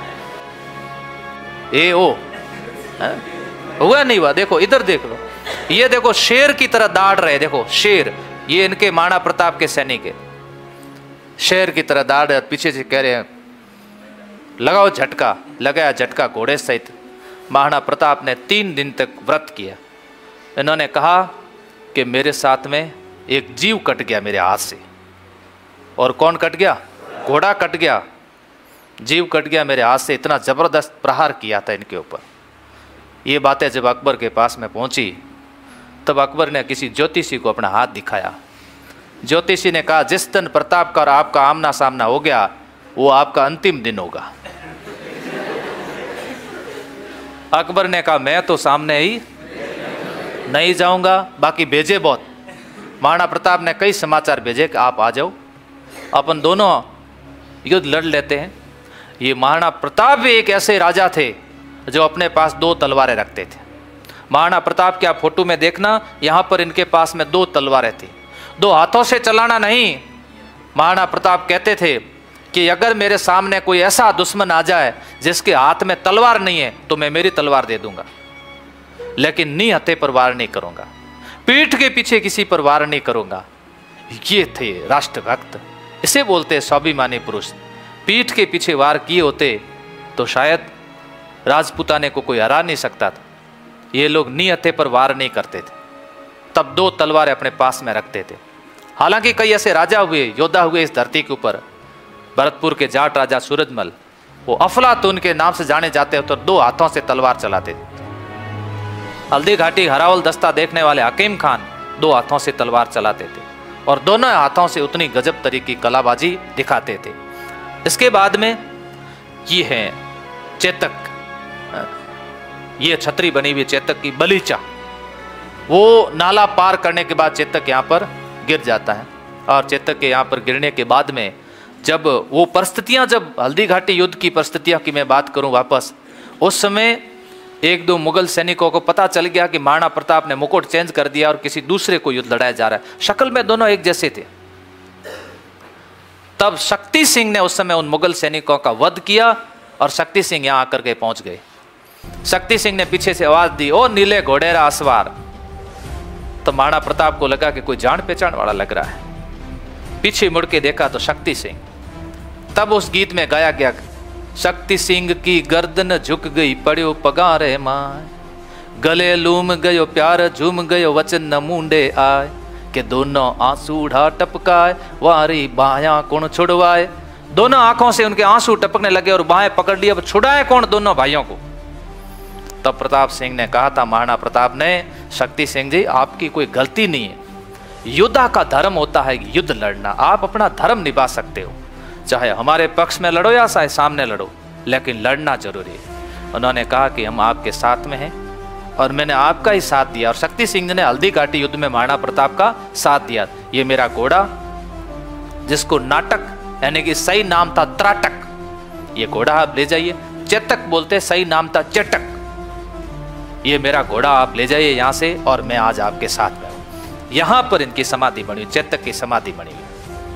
ए ओ है? हुआ नहीं हुआ? देखो इधर देख लो, ये देखो शेर की तरह दाड़ रहे। देखो शेर, ये इनके महाराणा प्रताप के सैनिक है, शेर की तरह दाड़ रहे। पीछे से कह रहे हैं लगाओ झटका। लगाया झटका घोड़े सहित। महाराणा प्रताप ने तीन दिन तक व्रत किया। इन्होंने कहा कि मेरे साथ में एक जीव कट गया मेरे हाथ से। और कौन कट गया? घोड़ा कट गया, जीव कट गया मेरे हाथ से। इतना जबरदस्त प्रहार किया था इनके ऊपर। ये बातें जब अकबर के पास में पहुंची तब अकबर ने किसी ज्योतिषी को अपना हाथ दिखाया। ज्योतिषी ने कहा, जिस दिन प्रताप का और आपका आमना सामना हो गया वो आपका अंतिम दिन होगा। अकबर ने कहा, मैं तो सामने ही नहीं जाऊंगा, बाकी भेजे बहुत। महाराणा प्रताप ने कई समाचार भेजे कि आप आ जाओ, अपन दोनों युद्ध लड़ लेते हैं। ये महाराणा प्रताप भी एक ऐसे राजा थे जो अपने पास दो तलवारें रखते थे। महाराणा प्रताप की आप फोटो में देखना, यहाँ पर इनके पास में दो तलवारें थी। दो हाथों से चलाना नहीं, महाराणा प्रताप कहते थे कि अगर मेरे सामने कोई ऐसा दुश्मन आ जाए जिसके हाथ में तलवार नहीं है तो मैं मेरी तलवार दे दूंगा, लेकिन नी हथे पर वार नहीं करूंगा, पीठ के पीछे किसी पर वार नहीं करूंगा। ये थे राष्ट्रभक्त, इसे बोलते हैं स्वाभिमानी पुरुष। पीठ के पीछे वार किए होते तो शायद राजपूताने को कोई हरा नहीं सकता था। ये लोग नी हथे पर वार नहीं करते थे, तब दो तलवारें अपने पास में रखते थे। हालांकि कई ऐसे राजा हुए, योद्धा हुए इस धरती के ऊपर। भरतपुर के जाट राजा सूरजमल, वो अफलातून के नाम से जाने जाते हो तो दो हाथों से तलवार चलाते थे। हल्दी घाटी हरावल दस्ता देखने वाले हकीम खान दो हाथों से तलवार चलाते थे और दोनों हाथों से उतनी गजब तरीके की कलाबाजी दिखाते थे। इसके बाद में ये है चेतक, ये छतरी बनी हुई चेतक की बलीचा। वो नाला पार करने के बाद चेतक यहाँ पर गिर जाता है और चेतक के यहाँ पर गिरने के बाद में जब वो परिस्थितियाँ, जब हल्दी घाटी युद्ध की परिस्थितियाँ की मैं बात करूँ वापस, उस समय एक दो मुगल सैनिकों को पता चल गया कि महाराणा प्रताप ने मुकुट चेंज कर दिया और किसी दूसरे को युद्ध लड़ाया जा रहा है। शक्ल में दोनों एक जैसे थे। तब शक्ति सिंह ने उस समय उन मुगल सैनिकों का वध किया और शक्ति सिंह यहाँ आकर के पहुंच गए। शक्ति सिंह ने पीछे से आवाज दी, ओ नीले घोड़ेरा असवार। तो महाराणा प्रताप को लगा कि कोई जान पहचान वाला लग रहा है। पीछे मुड़ के देखा तो शक्ति सिंह। तब उस गीत में गाया गया, शक्ति सिंह की गर्दन झुक गई पड़ियो पगारे माय, गले लूम गयो प्यार झूम गयो वचन न मुंडे आए, के दोनों आंसू ढा टपकाए वारी बाया कौन छुड़वाए। दोनों आंखों से उनके आंसू टपकने लगे और बाहें पकड़ लिए, अब छुड़ाए कौन दोनों भाइयों को। तब प्रताप सिंह ने कहा था, महाराणा प्रताप ने, शक्ति सिंह जी आपकी कोई गलती नहीं है, योद्धा का धर्म होता है युद्ध लड़ना, आप अपना धर्म निभा सकते हो, चाहे हमारे पक्ष में लड़ो या चाहे सामने लड़ो, लेकिन लड़ना जरूरी है। उन्होंने कहा कि हम आपके साथ में हैं और मैंने आपका ही साथ दिया। और शक्ति सिंह ने हल्दी घाटी युद्ध में महाराणा प्रताप का साथ दिया। ये मेरा घोड़ा, जिसको नाटक यानी कि सही नाम था त्राटक, ये घोड़ा आप ले जाइए। चेतक बोलते, सही नाम था चेटक। ये मेरा घोड़ा आप ले जाइए यहाँ से और मैं आज आपके साथ में हूँ। यहाँ पर इनकी समाधि बनी, चेतक की समाधि बनी हुई।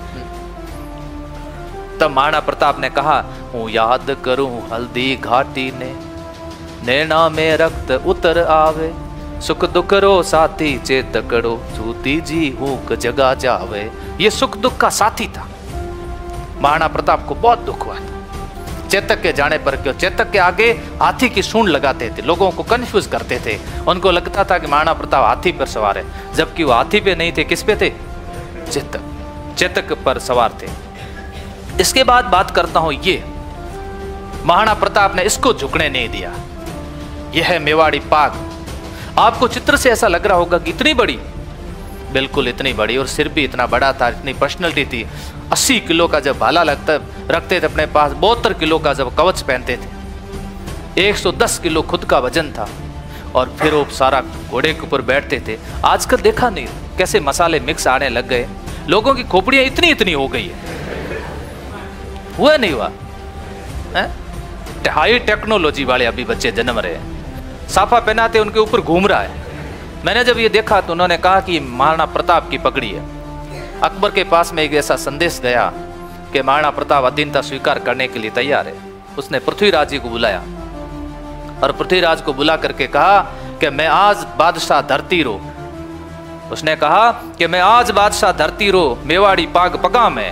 तब महाराणा प्रताप ने कहा, हूँ याद करूं हल्दी घाटी ने, नैना में रक्त उतर आवे, सुख दुख रो साथी चेतकड़ो, झूठी जी हुक जगा जावे। ये सुख दुख का साथी था। महाराणा प्रताप को बहुत दुख हुआ था चेतक के जाने पर। क्यों? चेतक के आगे हाथी की सूंड लगाते थे, लोगों को कंफ्यूज करते थे। उनको लगता था कि महाराणा प्रताप हाथी पर सवार है, जबकि वो हाथी पे नहीं थे। किस पे थे? चेतक, चेतक पर सवार थे। इसके बाद बात करता हूं, ये महाराणा प्रताप ने इसको झुकने नहीं दिया। यह है मेवाड़ी पाग। आपको चित्र से ऐसा लग रहा होगा कि इतनी बड़ी, बिल्कुल इतनी बड़ी, और सिर भी इतना बड़ा था, इतनी पर्सनैलिटी थी। अस्सी किलो का जब भाला लगता रखते थे अपने पास, बहत्तर किलो का जब कवच पहनते थे, एक सौ दस किलो खुद का वजन था, और फिर वो सारा घोड़े के ऊपर बैठते थे। आजकल देखा नहीं कैसे मसाले मिक्स आने लग गए, लोगों की खोपड़ियां इतनी इतनी हो गई है। हुआ नहीं हुआ है? हाई टेक्नोलॉजी वाले अभी बच्चे जन्म रहे हैं, साफा पहनाते उनके ऊपर घूम रहा है। मैंने जब ये देखा तो उन्होंने कहा कि महाराणा प्रताप की पगड़ी है। अकबर के पास में एक ऐसा संदेश गया कि महाराणा प्रताप अधीनता स्वीकार करने के लिए तैयार है। उसने पृथ्वीराज जी को बुलाया और पृथ्वीराज को बुला करके कहा कि मैं आज बादशाह धरती रो, उसने कहा कि मैं आज बादशाह धरती रो, मेवाड़ी पाग पगा में,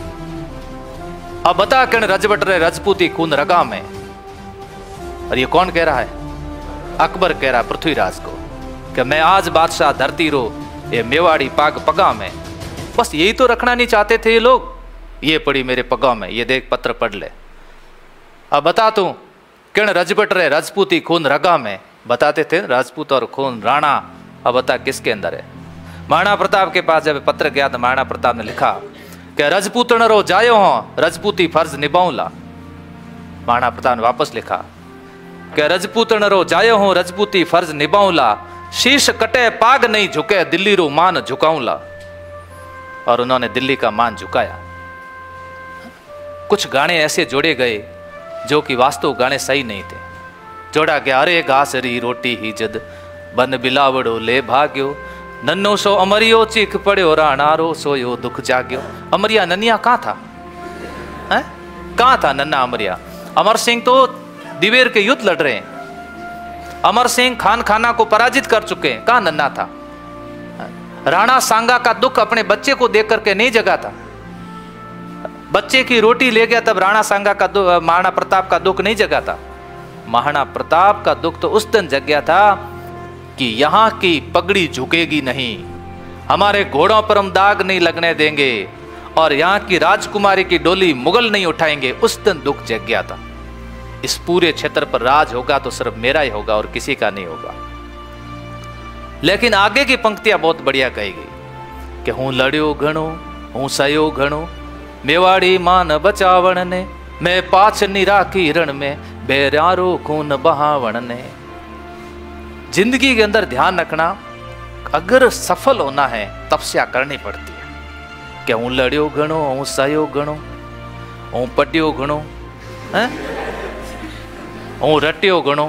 अब बता कण रजबट रे रजपूती खून रगा में। और ये कौन कह रहा है? अकबर कह रहा पृथ्वीराज को कि मैं आज बादशाह धरती रो, ये मेवाड़ी पाग पगा में। बस यही तो रखना नहीं चाहते थे ये लोग। ये पड़ी मेरे पगा में, ये देख पत्र पढ़ ले। अब बता तू किण रजबट रे रजपूती खून रगा में, बताते थे राजपूत और खून राणा, अब बता किसके अंदर है। महाराणा प्रताप के पास जब पत्र गया तो महाराणा प्रताप ने लिखा कि रजपूतन रो जायो हो, रजपूती फर्ज निभाऊला। महाराणा प्रताप ने वापस लिखा कि रजपूतन रो जायो हो, रजपूती फर्ज निभाऊला, शीश कटे पाग नहीं झुके, दिल्ली रो मान झुकाऊला। और उन्होंने दिल्ली का मान झुकाया। कुछ गाने ऐसे जोड़े गए जो कि वास्तव गाने सही नहीं थे। जोड़ा गया, अरे घास री रोटी ही जद बन बिलावड़ो ले भाग्यो, नन्नो सो अमरियो चीख पड़ो, राणारो सोयो दुख जाग्यो। अमरिया ननिया कहाँ था? है कहाँ था नन्ना अमरिया? अमर सिंह तो दिवेर के युद्ध लड़ रहे हैं। अमर सिंह खान खाना को पराजित कर चुके हैं, कहाँ नन्ना था? राणा सांगा का दुख अपने बच्चे को देख करके नहीं जगा था। बच्चे की रोटी ले गया तब राणा सांगा का दुख, महाराणा प्रताप का दुख नहीं जगा था। महाराणा प्रताप का दुख तो उस दिन जग गया था कि यहां की पगड़ी झुकेगी नहीं, हमारे घोड़ों पर हम दाग नहीं लगने देंगे, और यहां की राजकुमारी की डोली मुगल नहीं उठाएंगे। उस दिन दुख जग गया था। इस पूरे क्षेत्र पर राज होगा तो सिर्फ मेरा ही होगा और किसी का नहीं होगा। लेकिन आगे की पंक्तियां बहुत बढ़िया कही गई कि हूं लड़ियो घणो, हूं सयो घणो, मेवाड़ी मान बचावण ने, मैं पाछ नहीं राखी रण में, बेरारो खून बहावण ने। जिंदगी के अंदर ध्यान रखना, अगर सफल होना है तपस्या करनी पड़ती है कि हूं लड़ियो घणो, हूं सयो घणो, हूं पटियो घणो, हूं रटियो घणो,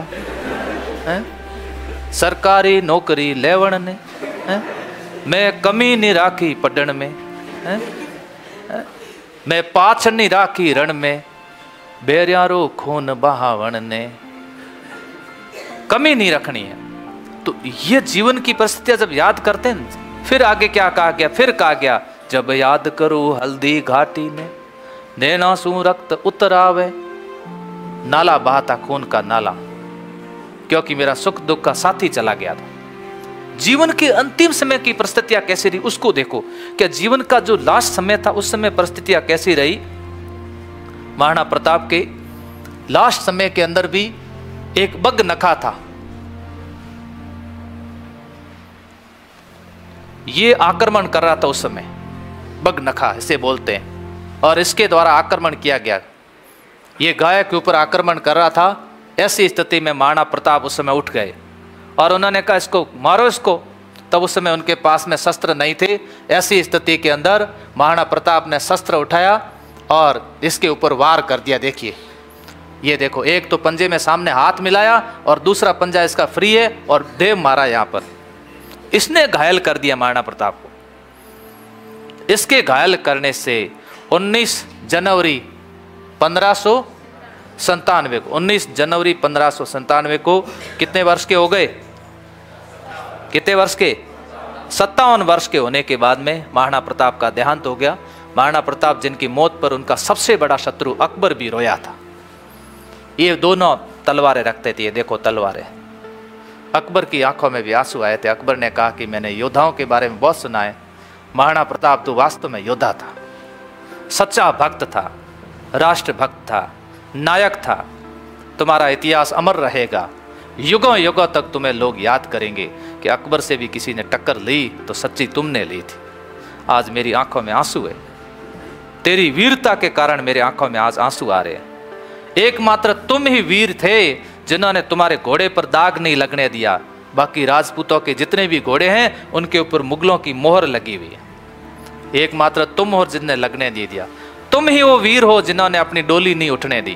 सरकारी नौकरी लेवण ने, मैं कमी नहीं राखी पढ़ण में, है? मैं पाछ नहीं राखी रण में, बेरियारो खून बहावण ने। कमी नहीं रखनी है। तो ये जीवन की परिस्थितियां जब याद करते हैं, फिर आगे क्या कहा गया? फिर कहा गया, जब याद करो हल्दी घाटी ने, नैना सू रक्त उतरावे, नाला बहाता खून का नाला, क्योंकि मेरा सुख दुख का साथी चला गया था। जीवन के अंतिम समय की परिस्थितियां कैसी रही उसको देखो। क्या जीवन का जो लास्ट समय था उस समय परिस्थितियां कैसी रही? महाराणा प्रताप के लास्ट समय के अंदर भी एक बग नखा था। ये आक्रमण कर रहा था उस समय, बग नखा इसे बोलते हैं, और इसके द्वारा आक्रमण किया गया। ये गाय के ऊपर आक्रमण कर रहा था। ऐसी स्थिति में महाराणा प्रताप उस समय उठ गए और उन्होंने कहा इसको मारो इसको। तब उस समय उनके पास में शस्त्र नहीं थे। ऐसी स्थिति के अंदर महाराणा प्रताप ने शस्त्र उठाया और इसके ऊपर वार कर दिया। देखिए, ये देखो, एक तो पंजे में सामने हाथ मिलाया और दूसरा पंजा इसका फ्री है और देव मारा यहाँ पर। इसने घायल कर दिया महाराणा प्रताप को। इसके घायल करने से उन्नीस जनवरी पंद्रह सौ संतानवे को उन्नीस जनवरी पंद्रह सौ संतानवे को कितने वर्ष के हो गए? कितने वर्ष के? सत्तावन वर्ष के होने के बाद में महाराणा प्रताप का देहांत हो गया। महाराणा प्रताप जिनकी मौत पर उनका सबसे बड़ा शत्रु अकबर भी रोया था। ये दोनों तलवारें रखते थे। ये देखो तलवारें। अकबर की आंखों में भी आंसू आए थे। अकबर ने कहा कि मैंने योद्धाओं के बारे में बहुत सुना है, महाराणा प्रताप तो वास्तव में योद्धा था, सच्चा भक्त था, राष्ट्र भक्त था, नायक था। तुम्हारा इतिहास अमर रहेगा, युगों युगों तक तुम्हें लोग याद करेंगे कि अकबर से भी किसी ने टक्कर ली तो सच्ची तुमने ली थी। आज मेरी आंखों में आंसू है, तेरी वीरता के कारण मेरे आंखों में आज आंसू आ रहे हैं। एकमात्र तुम ही वीर थे जिन्होंने तुम्हारे घोड़े पर दाग नहीं लगने दिया। बाकी राजपूतों के जितने भी घोड़े हैं उनके ऊपर मुगलों की मोहर लगी हुई है। एकमात्र तुम हो जिनने लगने नहीं दिया। तुम ही वो वीर हो जिन्होंने अपनी डोली नहीं उठने दी।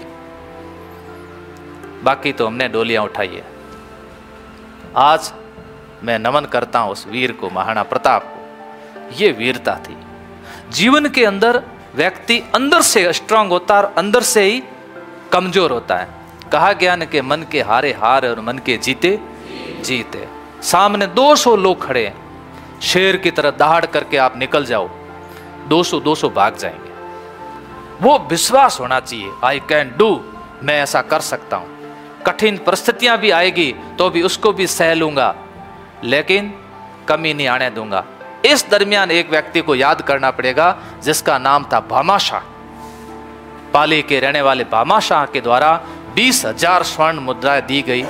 बाकी तो हमने डोलियां उठाई है। आज मैं नमन करता हूं उस वीर को, महाराणा प्रताप को। ये वीरता थी। जीवन के अंदर व्यक्ति अंदर से स्ट्रांग होता है और अंदर से ही कमजोर होता है। कहा गया न कि मन के हारे हार और मन के जीते जीते। सामने दो सौ लोग खड़े हैं, शेर की तरह दहाड़ करके आप निकल जाओ, दो सौ दो सौ भाग जाएंगे। वो विश्वास होना चाहिए, आई कैन डू, मैं ऐसा कर सकता हूं। कठिन परिस्थितियां भी आएगी तो भी उसको भी सह लूंगा, लेकिन कमी नहीं आने दूंगा। इस दरमियान एक व्यक्ति को याद करना पड़ेगा जिसका नाम था भामाशाह। पाली के रहने वाले भामाशाह के द्वारा बीस हजार स्वर्ण मुद्राएं दी गई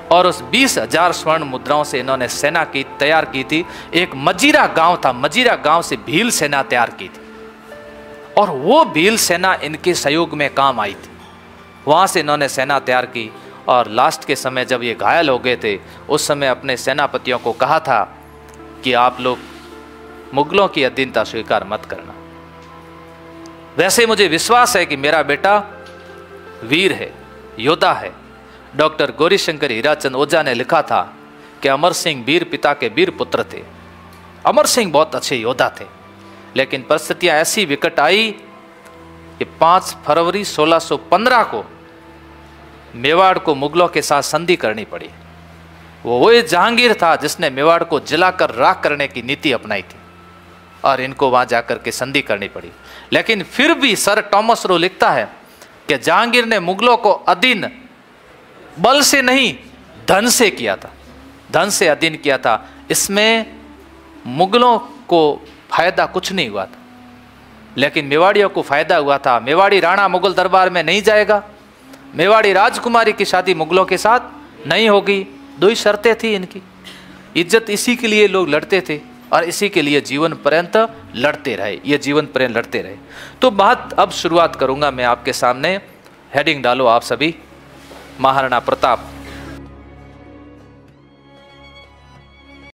और उस बीस हजार स्वर्ण मुद्राओं से इन्होंने सेना की तैयार की थी। एक मजीरा गांव था, मजीरा गांव से भील सेना तैयार की थी और वो भील सेना इनके सहयोग में काम आई थी। वहां से इन्होंने सेना तैयार की और लास्ट के समय जब ये घायल हो गए थे, उस समय अपने सेनापतियों को कहा था कि आप लोग मुगलों की अधीनता स्वीकार मत करना। वैसे मुझे विश्वास है कि मेरा बेटा वीर है, योद्धा है। डॉक्टर गौरीशंकर हीराचंद ओझा ने लिखा था कि अमर सिंह वीर पिता के वीर पुत्र थे। अमर सिंह बहुत अच्छे योद्धा थे, लेकिन परिस्थितियां ऐसी विकट आई कि पाँच फरवरी सोलह सौ पंद्रह को मेवाड़ को मुगलों के साथ संधि करनी पड़ी। वो वही जहांगीर था जिसने मेवाड़ को जलाकर राख करने की नीति अपनाई थी और इनको वहां जाकर के संधि करनी पड़ी। लेकिन फिर भी सर टॉमस रो लिखता है कि जहांगीर ने मुगलों को अधीन बल से नहीं, धन से किया था, धन से अधीन किया था। इसमें मुगलों को फायदा कुछ नहीं हुआ था, लेकिन मेवाड़ियों को फायदा हुआ था। मेवाड़ी राणा मुगल दरबार में नहीं जाएगा, मेवाड़ी राजकुमारी की शादी मुगलों के साथ नहीं होगी। दो ही शर्तें थी इनकी। इज्जत इसी के लिए लोग लड़ते थे और इसी के लिए जीवन पर्यंत लड़ते रहे, ये जीवन पर्यंत लड़ते रहे। तो बात अब शुरुआत करूंगा मैं आपके सामने। हेडिंग डालो आप सभी, महाराणा प्रताप